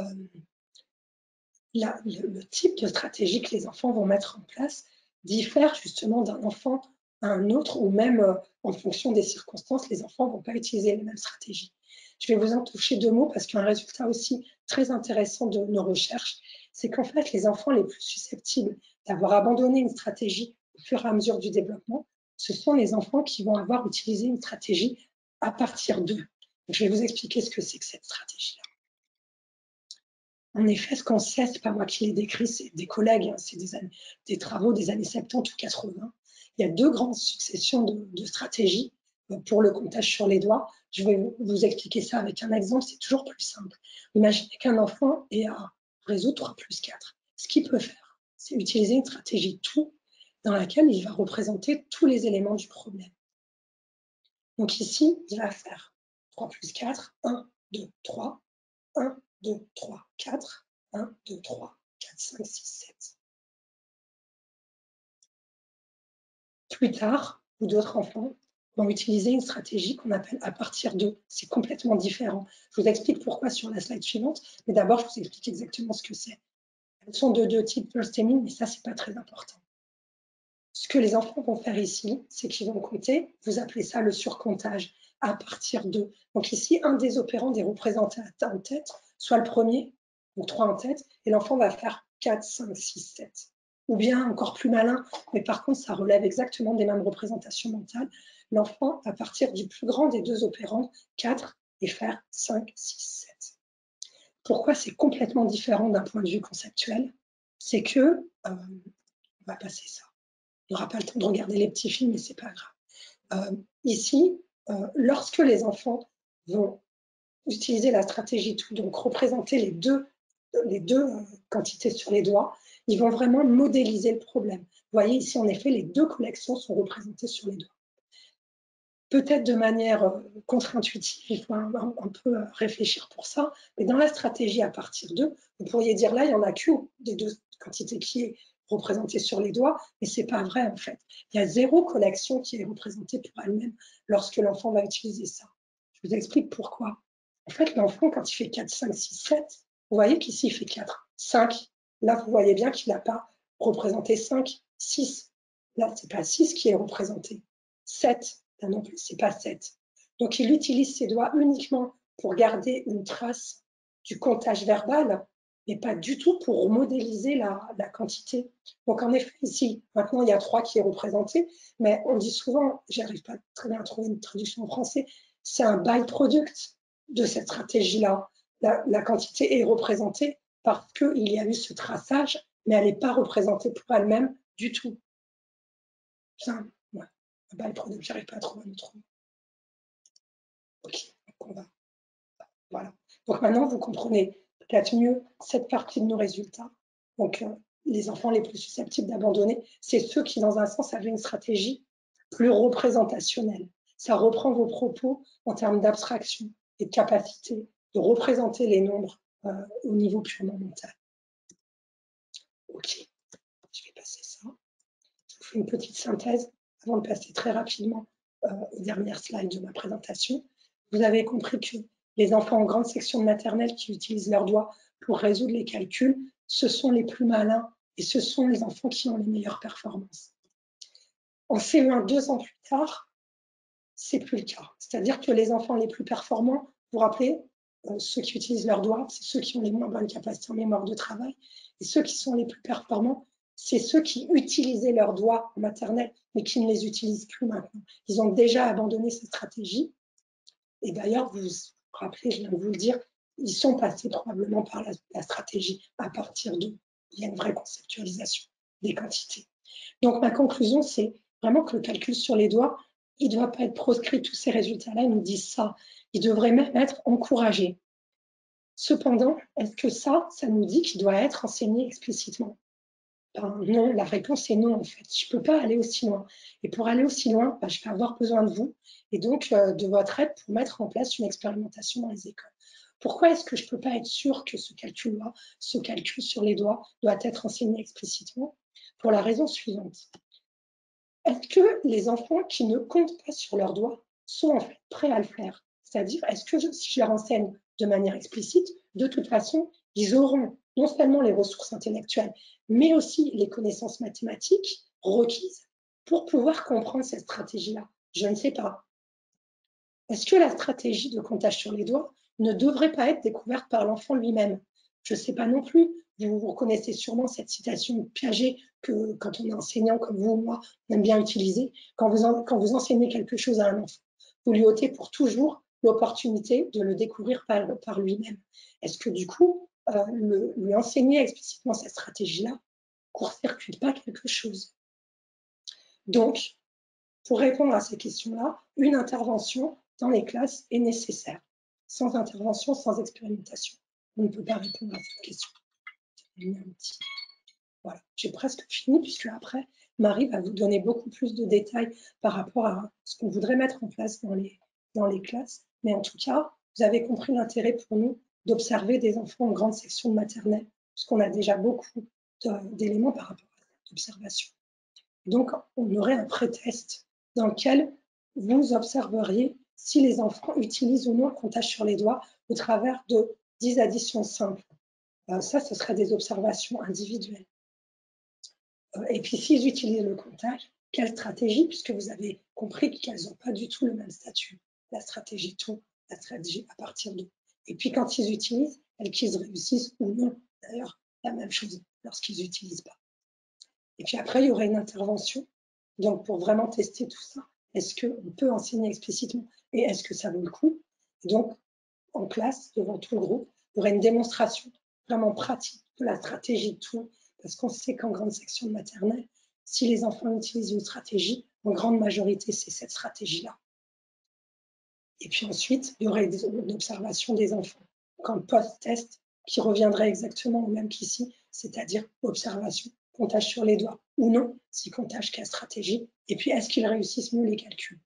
le type de stratégie que les enfants vont mettre en place diffère justement d'un enfant à un autre, ou même en fonction des circonstances, les enfants ne vont pas utiliser les mêmes stratégies. Je vais vous en toucher 2 mots parce qu'un résultat aussi très intéressant de nos recherches, c'est qu'en fait, les enfants les plus susceptibles d'avoir abandonné une stratégie au fur et à mesure du développement, ce sont les enfants qui vont avoir utilisé une stratégie à partir d'eux. Je vais vous expliquer ce que c'est que cette stratégie-là. En effet, ce qu'on sait, ce n'est pas moi qui l'ai décrit, c'est des collègues, hein, c'est des travaux des années 70 ou 80. Il y a 2 grandes successions de stratégies pour le comptage sur les doigts. Je vais vous expliquer ça avec un exemple, c'est toujours plus simple. Imaginez qu'un enfant ait à résoudre 3 plus 4. Ce qu'il peut faire, c'est utiliser une stratégie tout dans laquelle il va représenter tous les éléments du problème. Donc ici, il va faire 3 plus 4, 1, 2, 3, 1, 2, 3, 4, 1, 2, 3, 4, 5, 6, 7. Plus tard, ou d'autres enfants vont utiliser une stratégie qu'on appelle à partir de. C'est complètement différent. Je vous explique pourquoi sur la slide suivante, mais d'abord, je vous explique exactement ce que c'est. Elles sont de 2 types first aiming, mais ça, c'est pas très important. Ce que les enfants vont faire ici, c'est qu'ils vont compter, vous appelez ça le surcomptage, à partir de. Donc ici, un des opérants est représenté en tête, soit le premier, donc 3 en tête, et l'enfant va faire 4, 5, 6, 7. Ou bien encore plus malin, mais par contre, ça relève exactement des mêmes représentations mentales. L'enfant, à partir du plus grand des 2 opérants, 4, et faire 5, 6, 7. Pourquoi c'est complètement différent d'un point de vue conceptuel? C'est que, on va passer ça. Il n'aura pas le temps de regarder les petits films, mais ce n'est pas grave. Ici, lorsque les enfants vont utiliser la stratégie tout, donc représenter les deux quantités sur les doigts, ils vont vraiment modéliser le problème. Vous voyez ici, en effet, les 2 collections sont représentées sur les doigts. Peut-être de manière contre-intuitive, il faut un peu réfléchir pour ça, mais dans la stratégie à partir d'eux, vous pourriez dire là, il n'y en a qu'une des 2 quantités qui est représentée sur les doigts, mais ce n'est pas vrai en fait. Il y a 0 collection qui est représentée pour elle-même lorsque l'enfant va utiliser ça. Je vous explique pourquoi. En fait, l'enfant, quand il fait 4, 5, 6, 7, vous voyez qu'ici, il fait 4, 5. Là, vous voyez bien qu'il n'a pas représenté 5, 6. Là, ce n'est pas 6 qui est représenté. 7, là non plus, ce n'est pas 7. Donc, il utilise ses doigts uniquement pour garder une trace du comptage verbal, mais pas du tout pour modéliser la quantité. Donc, en effet, ici, maintenant, il y a 3 qui est représenté, mais on dit souvent, j'arrive pas très bien à trouver une traduction en français, c'est un byproduct de cette stratégie-là. La quantité est représentée parce qu'il y a eu ce traçage, mais elle n'est pas représentée pour elle-même du tout. C'est un byproduct, j'arrive pas à trouver un autre mot. Ok, donc on va. Voilà. Donc maintenant, vous comprenez peut-être mieux cette partie de nos résultats. Donc, les enfants les plus susceptibles d'abandonner, c'est ceux qui, dans un sens, avaient une stratégie plus représentationnelle. Ça reprend vos propos en termes d'abstraction et de capacité de représenter les nombres au niveau purement mental. Ok, je vais passer ça. Je vous fais une petite synthèse avant de passer très rapidement aux dernières slides de ma présentation. Vous avez compris que les enfants en grande section de maternelle qui utilisent leurs doigts pour résoudre les calculs, ce sont les plus malins et ce sont les enfants qui ont les meilleures performances. En CE1, 2 ans plus tard, c'est plus le cas. C'est-à-dire que les enfants les plus performants, vous vous rappelez, ceux qui utilisent leurs doigts, c'est ceux qui ont les moins bonnes capacités en mémoire de travail. Et ceux qui sont les plus performants, c'est ceux qui utilisaient leurs doigts en maternelle, mais qui ne les utilisent plus maintenant. Ils ont déjà abandonné cette stratégie. Et d'ailleurs, vous vous rappelez, je viens de vous le dire, ils sont passés probablement par la stratégie à partir d'où il y a une vraie conceptualisation des quantités. Donc, ma conclusion, c'est vraiment que le calcul sur les doigts, il ne doit pas être proscrit. Tous ces résultats-là nous disent ça. Il devrait même être encouragé. Cependant, est-ce que ça nous dit qu'il doit être enseigné explicitement? Ben non, la réponse est non en fait. Je ne peux pas aller aussi loin. Et pour aller aussi loin, ben, je vais avoir besoin de vous et donc de votre aide pour mettre en place une expérimentation dans les écoles. Pourquoi est-ce que je ne peux pas être sûr que ce calcul-là, ce calcul sur les doigts, doit être enseigné explicitement? Pour la raison suivante. Est-ce que les enfants qui ne comptent pas sur leurs doigts sont en fait prêts à le faire? C'est-à-dire, est-ce que si je leur enseigne de manière explicite, de toute façon, ils auront non seulement les ressources intellectuelles, mais aussi les connaissances mathématiques requises pour pouvoir comprendre cette stratégie-là? Je ne sais pas. Est-ce que la stratégie de comptage sur les doigts ne devrait pas être découverte par l'enfant lui-même? Je ne sais pas non plus. Vous reconnaissez sûrement cette citation de Piaget que, quand on est enseignant comme vous ou moi, on aime bien utiliser. Quand vous enseignez quelque chose à un enfant, vous lui ôtez pour toujours l'opportunité de le découvrir par lui-même. Est-ce que du coup, lui enseigner explicitement cette stratégie-là court-circuite pas quelque chose? Donc, pour répondre à ces questions-là, une intervention dans les classes est nécessaire. Sans intervention, sans expérimentation, on ne peut pas répondre à cette question. Voilà, j'ai presque fini puisque après, Marie va vous donner beaucoup plus de détails par rapport à ce qu'on voudrait mettre en place dans les classes. Mais en tout cas, vous avez compris l'intérêt pour nous d'observer des enfants en grande section de maternelle, puisqu'on a déjà beaucoup d'éléments par rapport à cette observation. Donc, on aurait un pré-test dans lequel vous observeriez si les enfants utilisent ou non le comptage sur les doigts au travers de 10 additions simples. Ça, ce serait des observations individuelles. Et puis, s'ils utilisent le comptage, quelle stratégie, puisque vous avez compris qu'elles n'ont pas du tout le même statut. La stratégie tout, la stratégie à partir d'où. Et puis, quand ils utilisent, qu'ils réussissent ou non. D'ailleurs, la même chose lorsqu'ils n'utilisent pas. Et puis après, il y aurait une intervention. Donc, pour vraiment tester tout ça, est-ce qu'on peut enseigner explicitement et est-ce que ça vaut le coup? Et donc, en classe, devant tout le groupe, il y aurait une démonstration vraiment pratique de la stratégie de tout, parce qu'on sait qu'en grande section de maternelle, si les enfants utilisent une stratégie, en grande majorité, c'est cette stratégie-là. Et puis ensuite, il y aurait une observation des enfants, qu'en post-test, qui reviendrait exactement au même qu'ici, c'est-à-dire observation, comptage sur les doigts ou non, si comptage quelle stratégie, et puis est-ce qu'ils réussissent mieux les calculs?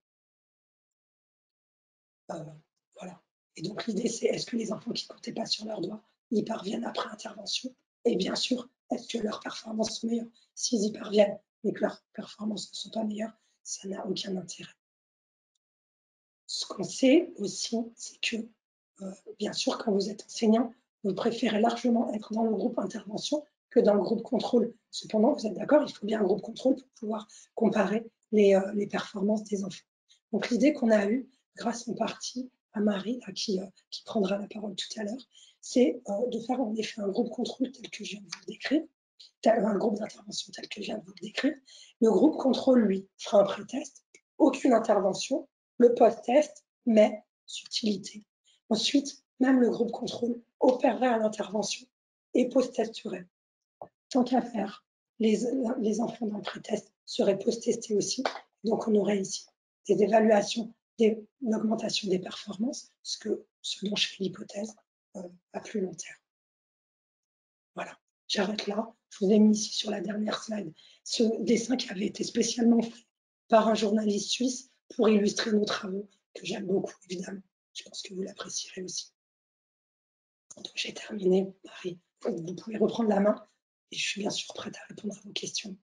Voilà. Et donc l'idée, c'est est-ce que les enfants qui ne comptaient pas sur leurs doigts y parviennent après intervention? Et bien sûr, est-ce que leurs performances sont meilleures? S'ils y parviennent, mais que leurs performances ne sont pas meilleures, ça n'a aucun intérêt. Ce qu'on sait aussi, c'est que, bien sûr, quand vous êtes enseignant, vous préférez largement être dans le groupe intervention que dans le groupe contrôle. Cependant, vous êtes d'accord, il faut bien un groupe contrôle pour pouvoir comparer les performances des enfants. Donc, l'idée qu'on a eue, grâce en partie à Marie, là, qui prendra la parole tout à l'heure, c'est de faire en effet un groupe contrôle tel que je viens de vous le décrire, un groupe d'intervention tel que je viens de vous le décrire. Le groupe contrôle, lui, fera un pré-test, aucune intervention, le post-test, mais subtilité. Ensuite, même le groupe contrôle opérerait à l'intervention et post-testerait. Tant qu'à faire, les enfants dans le pré-test seraient post-testés aussi. Donc, on aurait ici des évaluations, une augmentation des performances, ce dont je fais l'hypothèse à plus long terme. Voilà, j'arrête là. Je vous ai mis ici sur la dernière slide ce dessin qui avait été spécialement fait par un journaliste suisse pour illustrer nos travaux, que j'aime beaucoup, évidemment. Je pense que vous l'apprécierez aussi. Donc, j'ai terminé, Marie. Vous pouvez reprendre la main et je suis bien sûr prête à répondre à vos questions.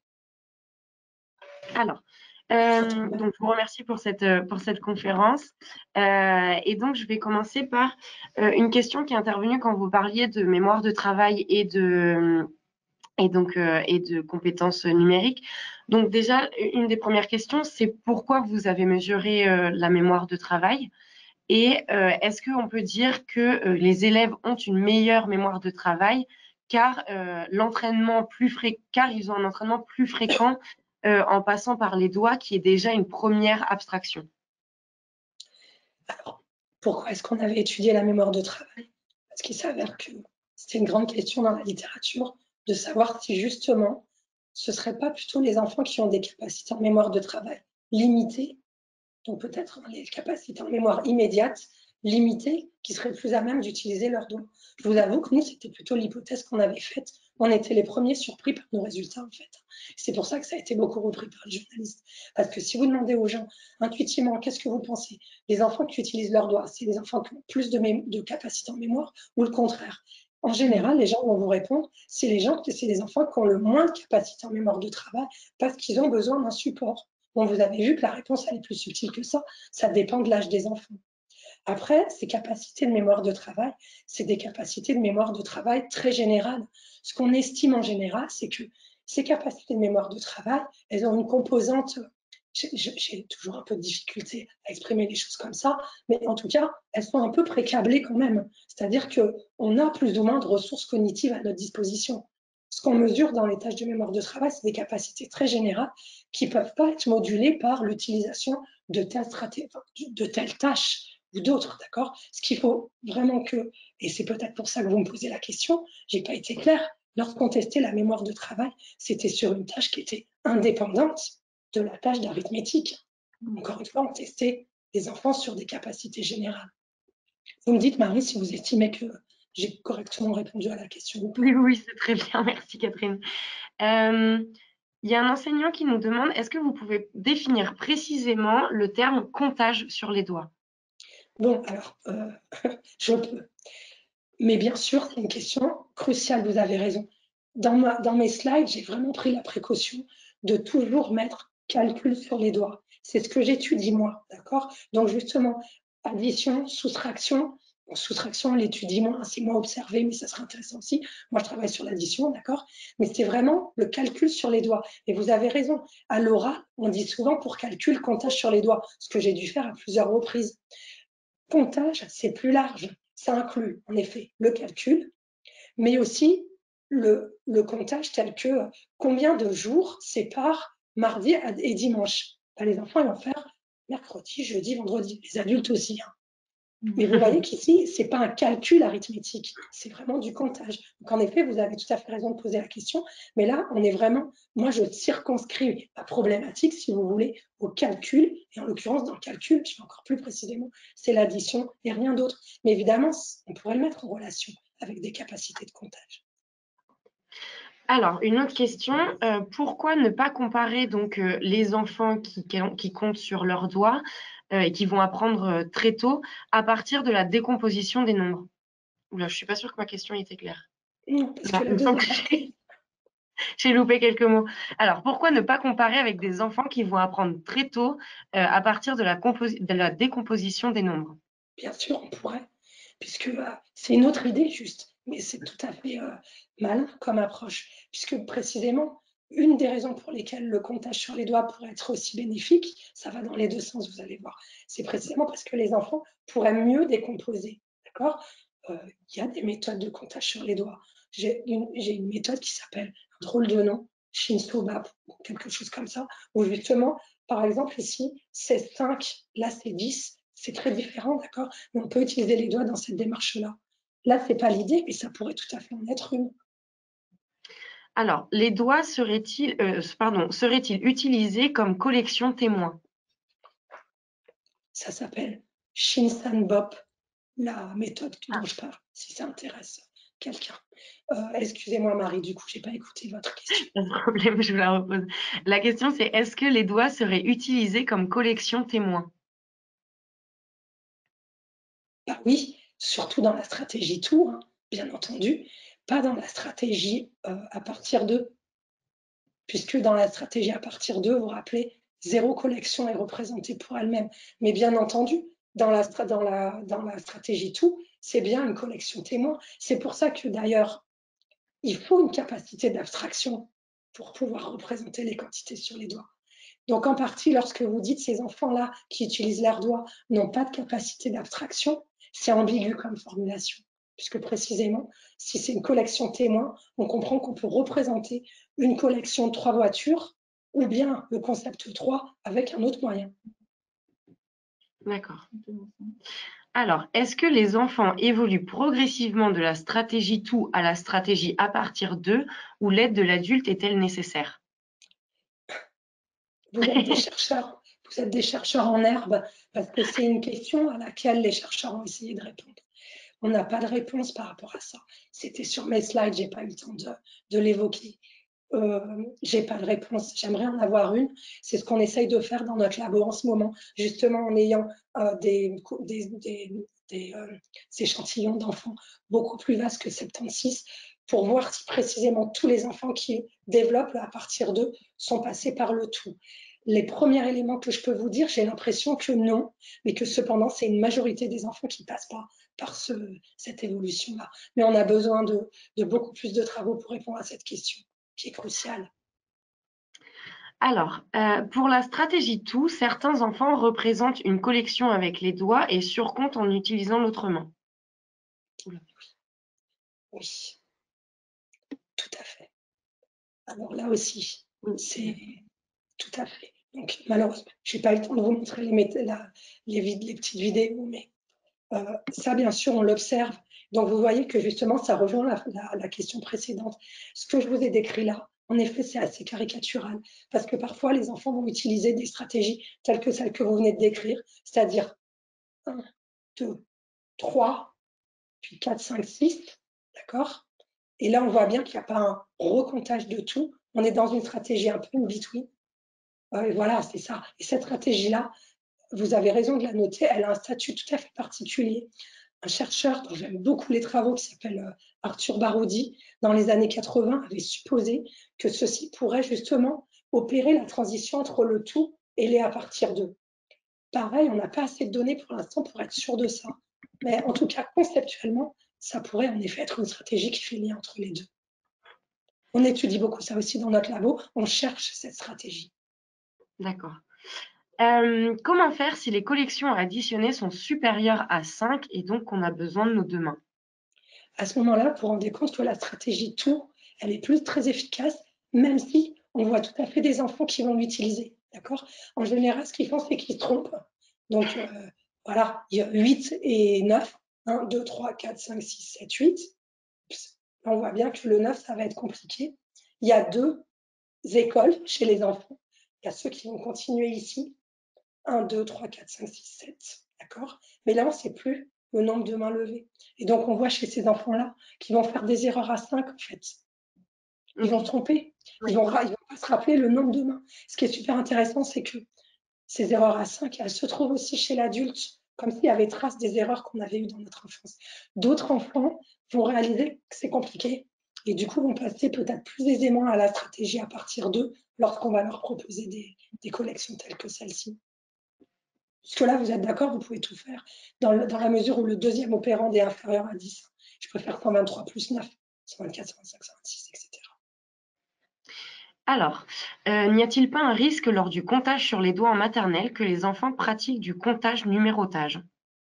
Alors, donc, je vous remercie pour cette conférence. Et donc, je vais commencer par une question qui est intervenue quand vous parliez de mémoire de travail et de compétences numériques. Donc, déjà, une des premières questions, c'est pourquoi vous avez mesuré la mémoire de travail? Et est-ce qu'on peut dire que les élèves ont une meilleure mémoire de travail car ils ont un entraînement plus fréquent en passant par les doigts, qui est déjà une première abstraction? Alors, pourquoi est-ce qu'on avait étudié la mémoire de travail? Parce qu'il s'avère que c'était une grande question dans la littérature de savoir si justement ce ne seraient pas plutôt les enfants qui ont des capacités en mémoire de travail limitées, donc peut-être les capacités en mémoire immédiate limitées, qui seraient plus à même d'utiliser leurs doigts. Je vous avoue que nous, c'était plutôt l'hypothèse qu'on avait faite. On était les premiers surpris par nos résultats, en fait. C'est pour ça que ça a été beaucoup repris par les journalistes. Parce que si vous demandez aux gens intuitivement, qu'est-ce que vous pensez? Les enfants qui utilisent leurs doigts, c'est les enfants qui ont plus de capacités en mémoire ou le contraire? En général, les gens vont vous répondre, c'est les enfants qui ont le moins de capacités en mémoire de travail parce qu'ils ont besoin d'un support. Bon, vous avez vu que la réponse, elle est plus subtile que ça. Ça dépend de l'âge des enfants. Après, ces capacités de mémoire de travail, c'est des capacités de mémoire de travail très générales. Ce qu'on estime en général, c'est que ces capacités de mémoire de travail, elles ont une composante, j'ai toujours un peu de difficulté à exprimer les choses comme ça, mais en tout cas, elles sont un peu précablées quand même. C'est-à-dire qu'on a plus ou moins de ressources cognitives à notre disposition. Ce qu'on mesure dans les tâches de mémoire de travail, c'est des capacités très générales qui ne peuvent pas être modulées par l'utilisation de telles tâches ou d'autres, d'accord? Ce qu'il faut vraiment que, et c'est peut-être pour ça que vous me posez la question, j'ai pas été claire, lorsqu'on testait la mémoire de travail, c'était sur une tâche qui était indépendante de la tâche d'arithmétique. Encore une fois, on testait les enfants sur des capacités générales. Vous me dites, Marie, si vous estimez que j'ai correctement répondu à la question. Oui, c'est très bien. Merci, Catherine. Il y a un enseignant qui nous demande, est-ce que vous pouvez définir précisément le terme comptage sur les doigts? Bon, alors, je peux. Mais bien sûr, c'est une question cruciale, vous avez raison. Dans mes slides, j'ai vraiment pris la précaution de toujours mettre calcul sur les doigts. C'est ce que j'étudie moi, d'accord? Donc justement, addition, soustraction. Bon, soustraction, on l'étudie moins, c'est moins observé, mais ça serait intéressant aussi. Moi, je travaille sur l'addition, d'accord? Mais c'est vraiment le calcul sur les doigts. Et vous avez raison, à l'oral, on dit souvent pour calcul, comptage sur les doigts, ce que j'ai dû faire à plusieurs reprises. Comptage, c'est plus large. Ça inclut en effet le calcul, mais aussi le comptage tel que combien de jours séparent mardi et dimanche. Les enfants, ils vont faire mercredi, jeudi, vendredi. Les adultes aussi. Hein. Mais vous voyez qu'ici, ce n'est pas un calcul arithmétique, c'est vraiment du comptage. Donc en effet, vous avez tout à fait raison de poser la question, mais là, on est vraiment, moi je circonscris la problématique, si vous voulez, au calcul, et en l'occurrence, dans le calcul, je vais encore plus précisément, c'est l'addition et rien d'autre. Mais évidemment, on pourrait le mettre en relation avec des capacités de comptage. Alors, une autre question, pourquoi ne pas comparer donc les enfants qui comptent sur leurs doigts et qui vont apprendre très tôt à partir de la décomposition des nombres? Oula, je suis pas sûre que ma question était claire. Non, parce Non, que il me semble que J'ai loupé quelques mots. Alors, pourquoi ne pas comparer avec des enfants qui vont apprendre très tôt à partir de la décomposition des nombres? Bien sûr, on pourrait, puisque c'est une autre idée juste, mais c'est tout à fait malin comme approche, puisque précisément, une des raisons pour lesquelles le comptage sur les doigts pourrait être aussi bénéfique, ça va dans les deux sens, vous allez voir, c'est précisément parce que les enfants pourraient mieux décomposer, d'accord? Il y a des méthodes de comptage sur les doigts. J'ai une méthode qui s'appelle, un drôle de nom, Shinsobap, ou quelque chose comme ça, où justement, par exemple, ici, c'est 5, là c'est 10, c'est très différent, d'accord? Mais on peut utiliser les doigts dans cette démarche-là. Là, c'est pas l'idée, mais ça pourrait tout à fait en être une. Alors, les doigts seraient-ils utilisés comme collection témoin? Ça s'appelle Shinsan-bop, la méthode dont Ah, je parle, si ça intéresse quelqu'un. Excusez-moi, Marie, du coup, j'ai pas écouté votre question. pas de problème, je vous la repose. La question, c'est est-ce que les doigts seraient utilisés comme collection témoin? Bah oui, surtout dans la stratégie tour, hein, bien entendu, pas dans la stratégie à partir de, puisque dans la stratégie à partir de, vous vous rappelez, zéro collection est représentée pour elle-même. Mais bien entendu, dans la stratégie tout, c'est bien une collection témoin. C'est pour ça que d'ailleurs, il faut une capacité d'abstraction pour pouvoir représenter les quantités sur les doigts. Donc en partie, lorsque vous dites ces enfants-là qui utilisent leurs doigts n'ont pas de capacité d'abstraction, c'est ambigu comme formulation, puisque précisément, si c'est une collection témoin, on comprend qu'on peut représenter une collection de 3 voitures ou bien le concept 3 avec un autre moyen. D'accord. Alors, est-ce que les enfants évoluent progressivement de la stratégie tout à la stratégie à partir d'eux ou l'aide de l'adulte est-elle nécessaire? Vous êtes des chercheurs en herbe, parce que c'est une question à laquelle les chercheurs ont essayé de répondre. On n'a pas de réponse par rapport à ça. C'était sur mes slides, j'ai pas eu le temps de l'évoquer. J'ai pas de réponse. J'aimerais en avoir une. C'est ce qu'on essaye de faire dans notre labo en ce moment, justement en ayant des échantillons d'enfants beaucoup plus vastes que 76 pour voir si précisément tous les enfants qui développent à partir d'eux sont passés par le tout. Les premiers éléments que je peux vous dire, j'ai l'impression que non, mais que cependant, c'est une majorité des enfants qui passent pas par cette évolution-là. Mais on a besoin de beaucoup plus de travaux pour répondre à cette question qui est cruciale. Alors, pour la stratégie tout, certains enfants représentent une collection avec les doigts et surcomptent en utilisant l'autre main. Oula. Oui, tout à fait. Alors là aussi, Oui, c'est tout à fait. Donc malheureusement, je n'ai pas eu le temps de vous montrer les petites vidéos, mais ça, bien sûr, on l'observe. Donc vous voyez que justement, ça rejoint la question précédente. Ce que je vous ai décrit là, en effet, c'est assez caricatural, parce que parfois, les enfants vont utiliser des stratégies telles que celles que vous venez de décrire, c'est-à-dire 1, 2, 3, puis 4, 5, 6, d'accord? Et là, on voit bien qu'il n'y a pas un recomptage de tout. On est dans une stratégie un peu in between. Et voilà, c'est ça. Et cette stratégie-là, vous avez raison de la noter, elle a un statut tout à fait particulier. Un chercheur dont j'aime beaucoup les travaux, qui s'appelle Arthur Baroudi, dans les années 80, avait supposé que ceci pourrait justement opérer la transition entre le tout et les à partir d'eux. Pareil, on n'a pas assez de données pour l'instant pour être sûr de ça. Mais en tout cas, conceptuellement, ça pourrait en effet être une stratégie qui fait lien entre les deux. On étudie beaucoup ça aussi dans notre labo, on cherche cette stratégie. d'accord. Comment faire si les collections à additionner sont supérieures à 5 et donc qu'on a besoin de nos deux mains? À ce moment-là, vous vous rendez compte que la stratégie tour, elle est plus très efficace, même si on voit tout à fait des enfants qui vont l'utiliser. D'accord? En général, ce qu'ils font, c'est qu'ils se trompent. Donc, voilà, il y a 8 et 9. 1, 2, 3, 4, 5, 6, 7, 8. On voit bien que le 9, ça va être compliqué. Il y a deux écoles chez les enfants. Il y a ceux qui vont continuer ici. 1, 2, 3, 4, 5, 6, 7. D'accord? Mais là, on ne sait plus le nombre de mains levées. Et donc, on voit chez ces enfants-là qu'ils vont faire des erreurs à 5, en fait. Ils vont se tromper. Oui. Ils vont pas se rappeler le nombre de mains. Ce qui est super intéressant, c'est que ces erreurs à 5, elles se trouvent aussi chez l'adulte, comme s'il y avait trace des erreurs qu'on avait eues dans notre enfance. D'autres enfants vont réaliser que c'est compliqué. et du coup vont passer peut-être plus aisément à la stratégie à partir d'eux lorsqu'on va leur proposer des collections telles que celle-ci. Parce que là, vous êtes d'accord, vous pouvez tout faire dans la mesure où le deuxième opérand est inférieur à 10. Je peux faire 123 plus 9, 124, 125, 126, etc. Alors, n'y a-t-il pas un risque lors du comptage sur les doigts en maternelle que les enfants pratiquent du comptage numérotage?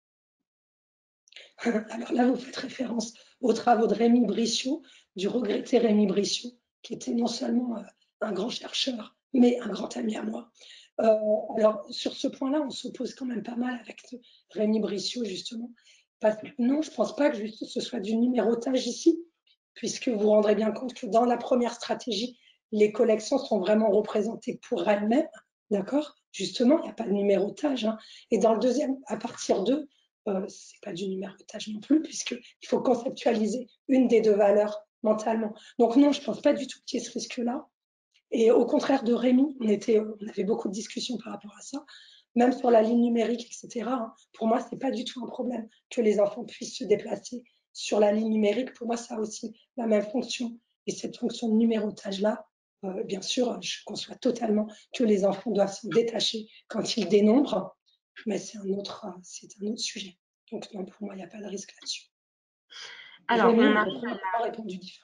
Alors là, vous faites référence aux travaux de Rémi Brichot, du regretté Rémi Brichot, qui était non seulement un grand chercheur, mais un grand ami à moi. Alors, sur ce point-là, on s'oppose quand même pas mal avec Rémi Brichot, justement, parce que non, je ne pense pas que juste ce soit du numérotage ici, puisque vous vous rendrez bien compte que dans la première stratégie, les collections sont vraiment représentées pour elles-mêmes, d'accord? Justement, il n'y a pas de numérotage. Hein. Et dans le deuxième, à partir d'eux, c'est pas du numérotage non plus, puisqu'il faut conceptualiser une des deux valeurs mentalement. Donc non, je ne pense pas du tout qu'il y ait ce risque-là. Et au contraire de Rémi, on avait beaucoup de discussions par rapport à ça, même sur la ligne numérique, etc. Hein. Pour moi, ce n'est pas du tout un problème que les enfants puissent se déplacer sur la ligne numérique. Pour moi, ça a aussi la même fonction. Et cette fonction de numérotage-là, bien sûr, je conçois totalement que les enfants doivent s'en détacher quand ils dénombrent, mais c'est un autre sujet. Donc non, pour moi, il n'y a pas de risque là-dessus. Alors, Rémi on aurait arrive probablement répondu différemment.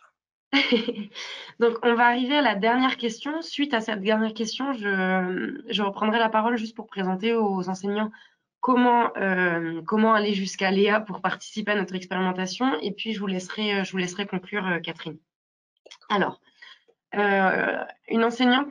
Donc, on va arriver à la dernière question. Suite à cette dernière question, je reprendrai la parole juste pour présenter aux enseignants comment aller jusqu'à Léa pour participer à notre expérimentation. Et puis, je vous laisserai conclure, Catherine. Alors, un enseignant,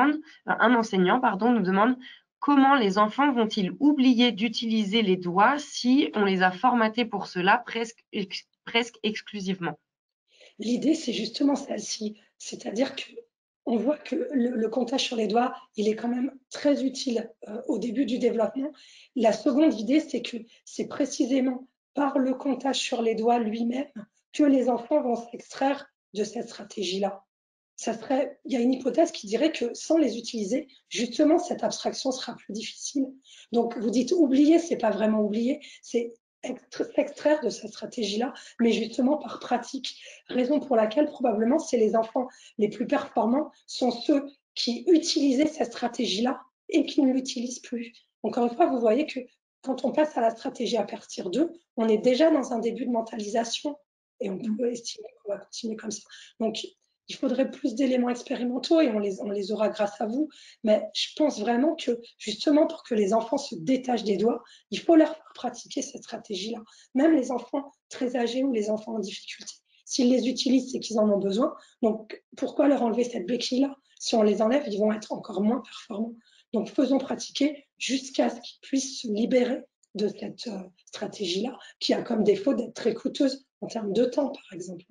pardon, nous demande comment les enfants vont-ils oublier d'utiliser les doigts si on les a formatés pour cela presque exclusivement? L'idée, c'est justement celle-ci. C'est-à-dire qu'on voit que le comptage sur les doigts, il est quand même très utile au début du développement. La seconde idée, c'est que c'est précisément par le comptage sur les doigts lui-même que les enfants vont s'extraire de cette stratégie-là. Il y a une hypothèse qui dirait que sans les utiliser, justement, cette abstraction sera plus difficile. Donc, vous dites oublier, c'est pas vraiment oublier, c'est s'extraire de cette stratégie-là, mais justement par pratique. Raison pour laquelle probablement c'est les enfants les plus performants sont ceux qui utilisaient cette stratégie-là et qui ne l'utilisent plus. Encore une fois, vous voyez que quand on passe à la stratégie à partir d'eux, on est déjà dans un début de mentalisation et on peut estimer qu'on va continuer comme ça. Donc, il faudrait plus d'éléments expérimentaux et on les aura grâce à vous. Mais je pense vraiment que justement pour que les enfants se détachent des doigts, il faut leur faire pratiquer cette stratégie-là. Même les enfants très âgés ou les enfants en difficulté. S'ils les utilisent, c'est qu'ils en ont besoin. Donc pourquoi leur enlever cette béquille-là? Si on les enlève, ils vont être encore moins performants. Donc faisons pratiquer jusqu'à ce qu'ils puissent se libérer de cette stratégie-là, qui a comme défaut d'être très coûteuse en termes de temps, par exemple.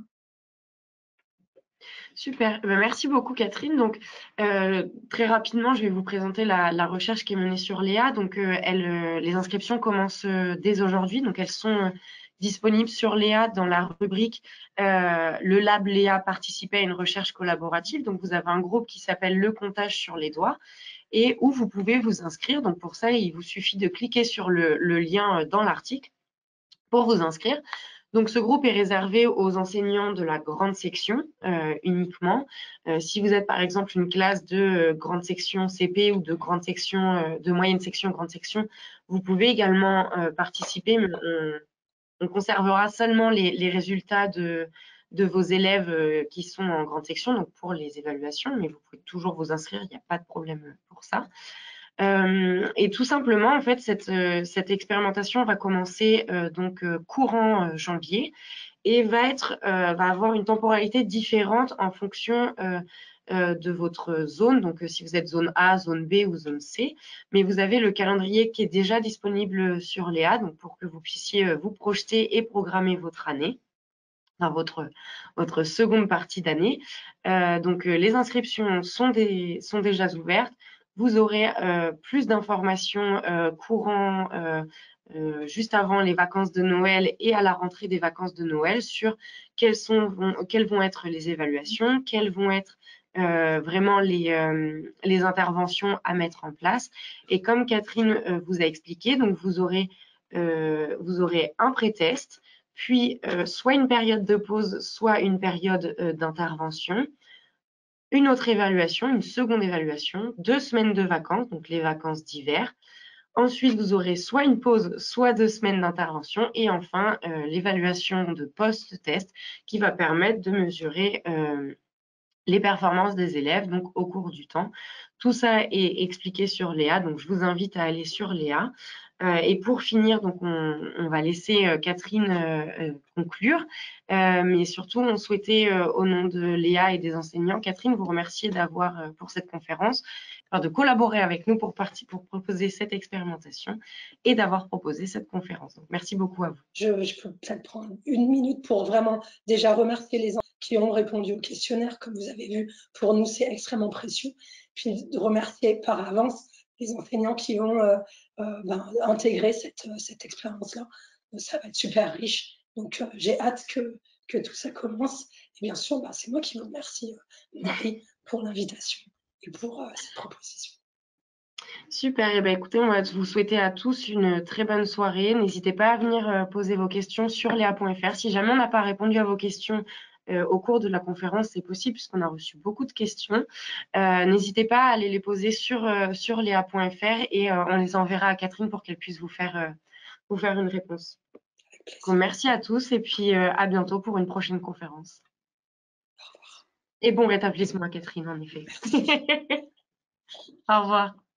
Super. Merci beaucoup, Catherine. Donc, très rapidement, je vais vous présenter la recherche qui est menée sur Léa. Donc, les inscriptions commencent dès aujourd'hui. Donc, elles sont disponibles sur Léa dans la rubrique le Lab Léa participer à une recherche collaborative. Donc, vous avez un groupe qui s'appelle Le comptage sur les doigts et où vous pouvez vous inscrire. Donc, pour ça, il vous suffit de cliquer sur le lien dans l'article pour vous inscrire. Donc, ce groupe est réservé aux enseignants de la grande section uniquement. Si vous êtes par exemple une classe de grande section CP ou de grande section, de moyenne section, grande section, vous pouvez également participer, mais on conservera seulement les résultats de vos élèves qui sont en grande section, donc pour les évaluations, mais vous pouvez toujours vous inscrire, il n'y a pas de problème pour ça. Et tout simplement, en fait, cette expérimentation va commencer donc courant janvier et va avoir une temporalité différente en fonction de votre zone. Donc, si vous êtes zone A, zone B ou zone C, mais vous avez le calendrier qui est déjà disponible sur Léa, donc pour que vous puissiez vous projeter et programmer votre année. Dans votre seconde partie d'année. Donc, les inscriptions sont déjà ouvertes. Vous aurez plus d'informations courant juste avant les vacances de Noël et à la rentrée des vacances de Noël sur quelles vont être les évaluations, quelles vont être vraiment les interventions à mettre en place. Et comme Catherine vous a expliqué, donc vous aurez un pré-test puis soit une période de pause, soit une période d'intervention, une autre évaluation, une seconde évaluation, 2 semaines de vacances, donc les vacances d'hiver. Ensuite, vous aurez soit une pause, soit 2 semaines d'intervention. Et enfin, l'évaluation de post-test qui va permettre de mesurer les performances des élèves donc au cours du temps. Tout ça est expliqué sur Léa, donc je vous invite à aller sur Léa. Et pour finir, donc on va laisser Catherine conclure, mais surtout on souhaitait au nom de Léa et des enseignants, Catherine, vous remercier d'avoir pour cette conférence, de collaborer avec nous pour proposer cette expérimentation et d'avoir proposé cette conférence. Donc, merci beaucoup à vous. Je peux peut-être prendre 1 minute pour vraiment déjà remercier les enseignants qui ont répondu au questionnaire. Comme vous avez vu, pour nous, c'est extrêmement précieux. Puis de remercier par avance les enseignants qui vont intégrer cette expérience-là. Ça va être super riche. Donc, j'ai hâte que tout ça commence. Et bien sûr, c'est moi qui vous remercie, Marie, pour l'invitation et pour cette proposition. Super, et ben écoutez, on va vous souhaiter à tous une très bonne soirée. N'hésitez pas à venir poser vos questions sur lea.fr. Si jamais on n'a pas répondu à vos questions au cours de la conférence, c'est possible puisqu'on a reçu beaucoup de questions. N'hésitez pas à aller les poser sur lea.fr et on les enverra à Catherine pour qu'elle puisse vous faire une réponse. Donc, merci à tous et puis à bientôt pour une prochaine conférence. Au revoir. Et bon rétablissement à Catherine, en effet. Au revoir.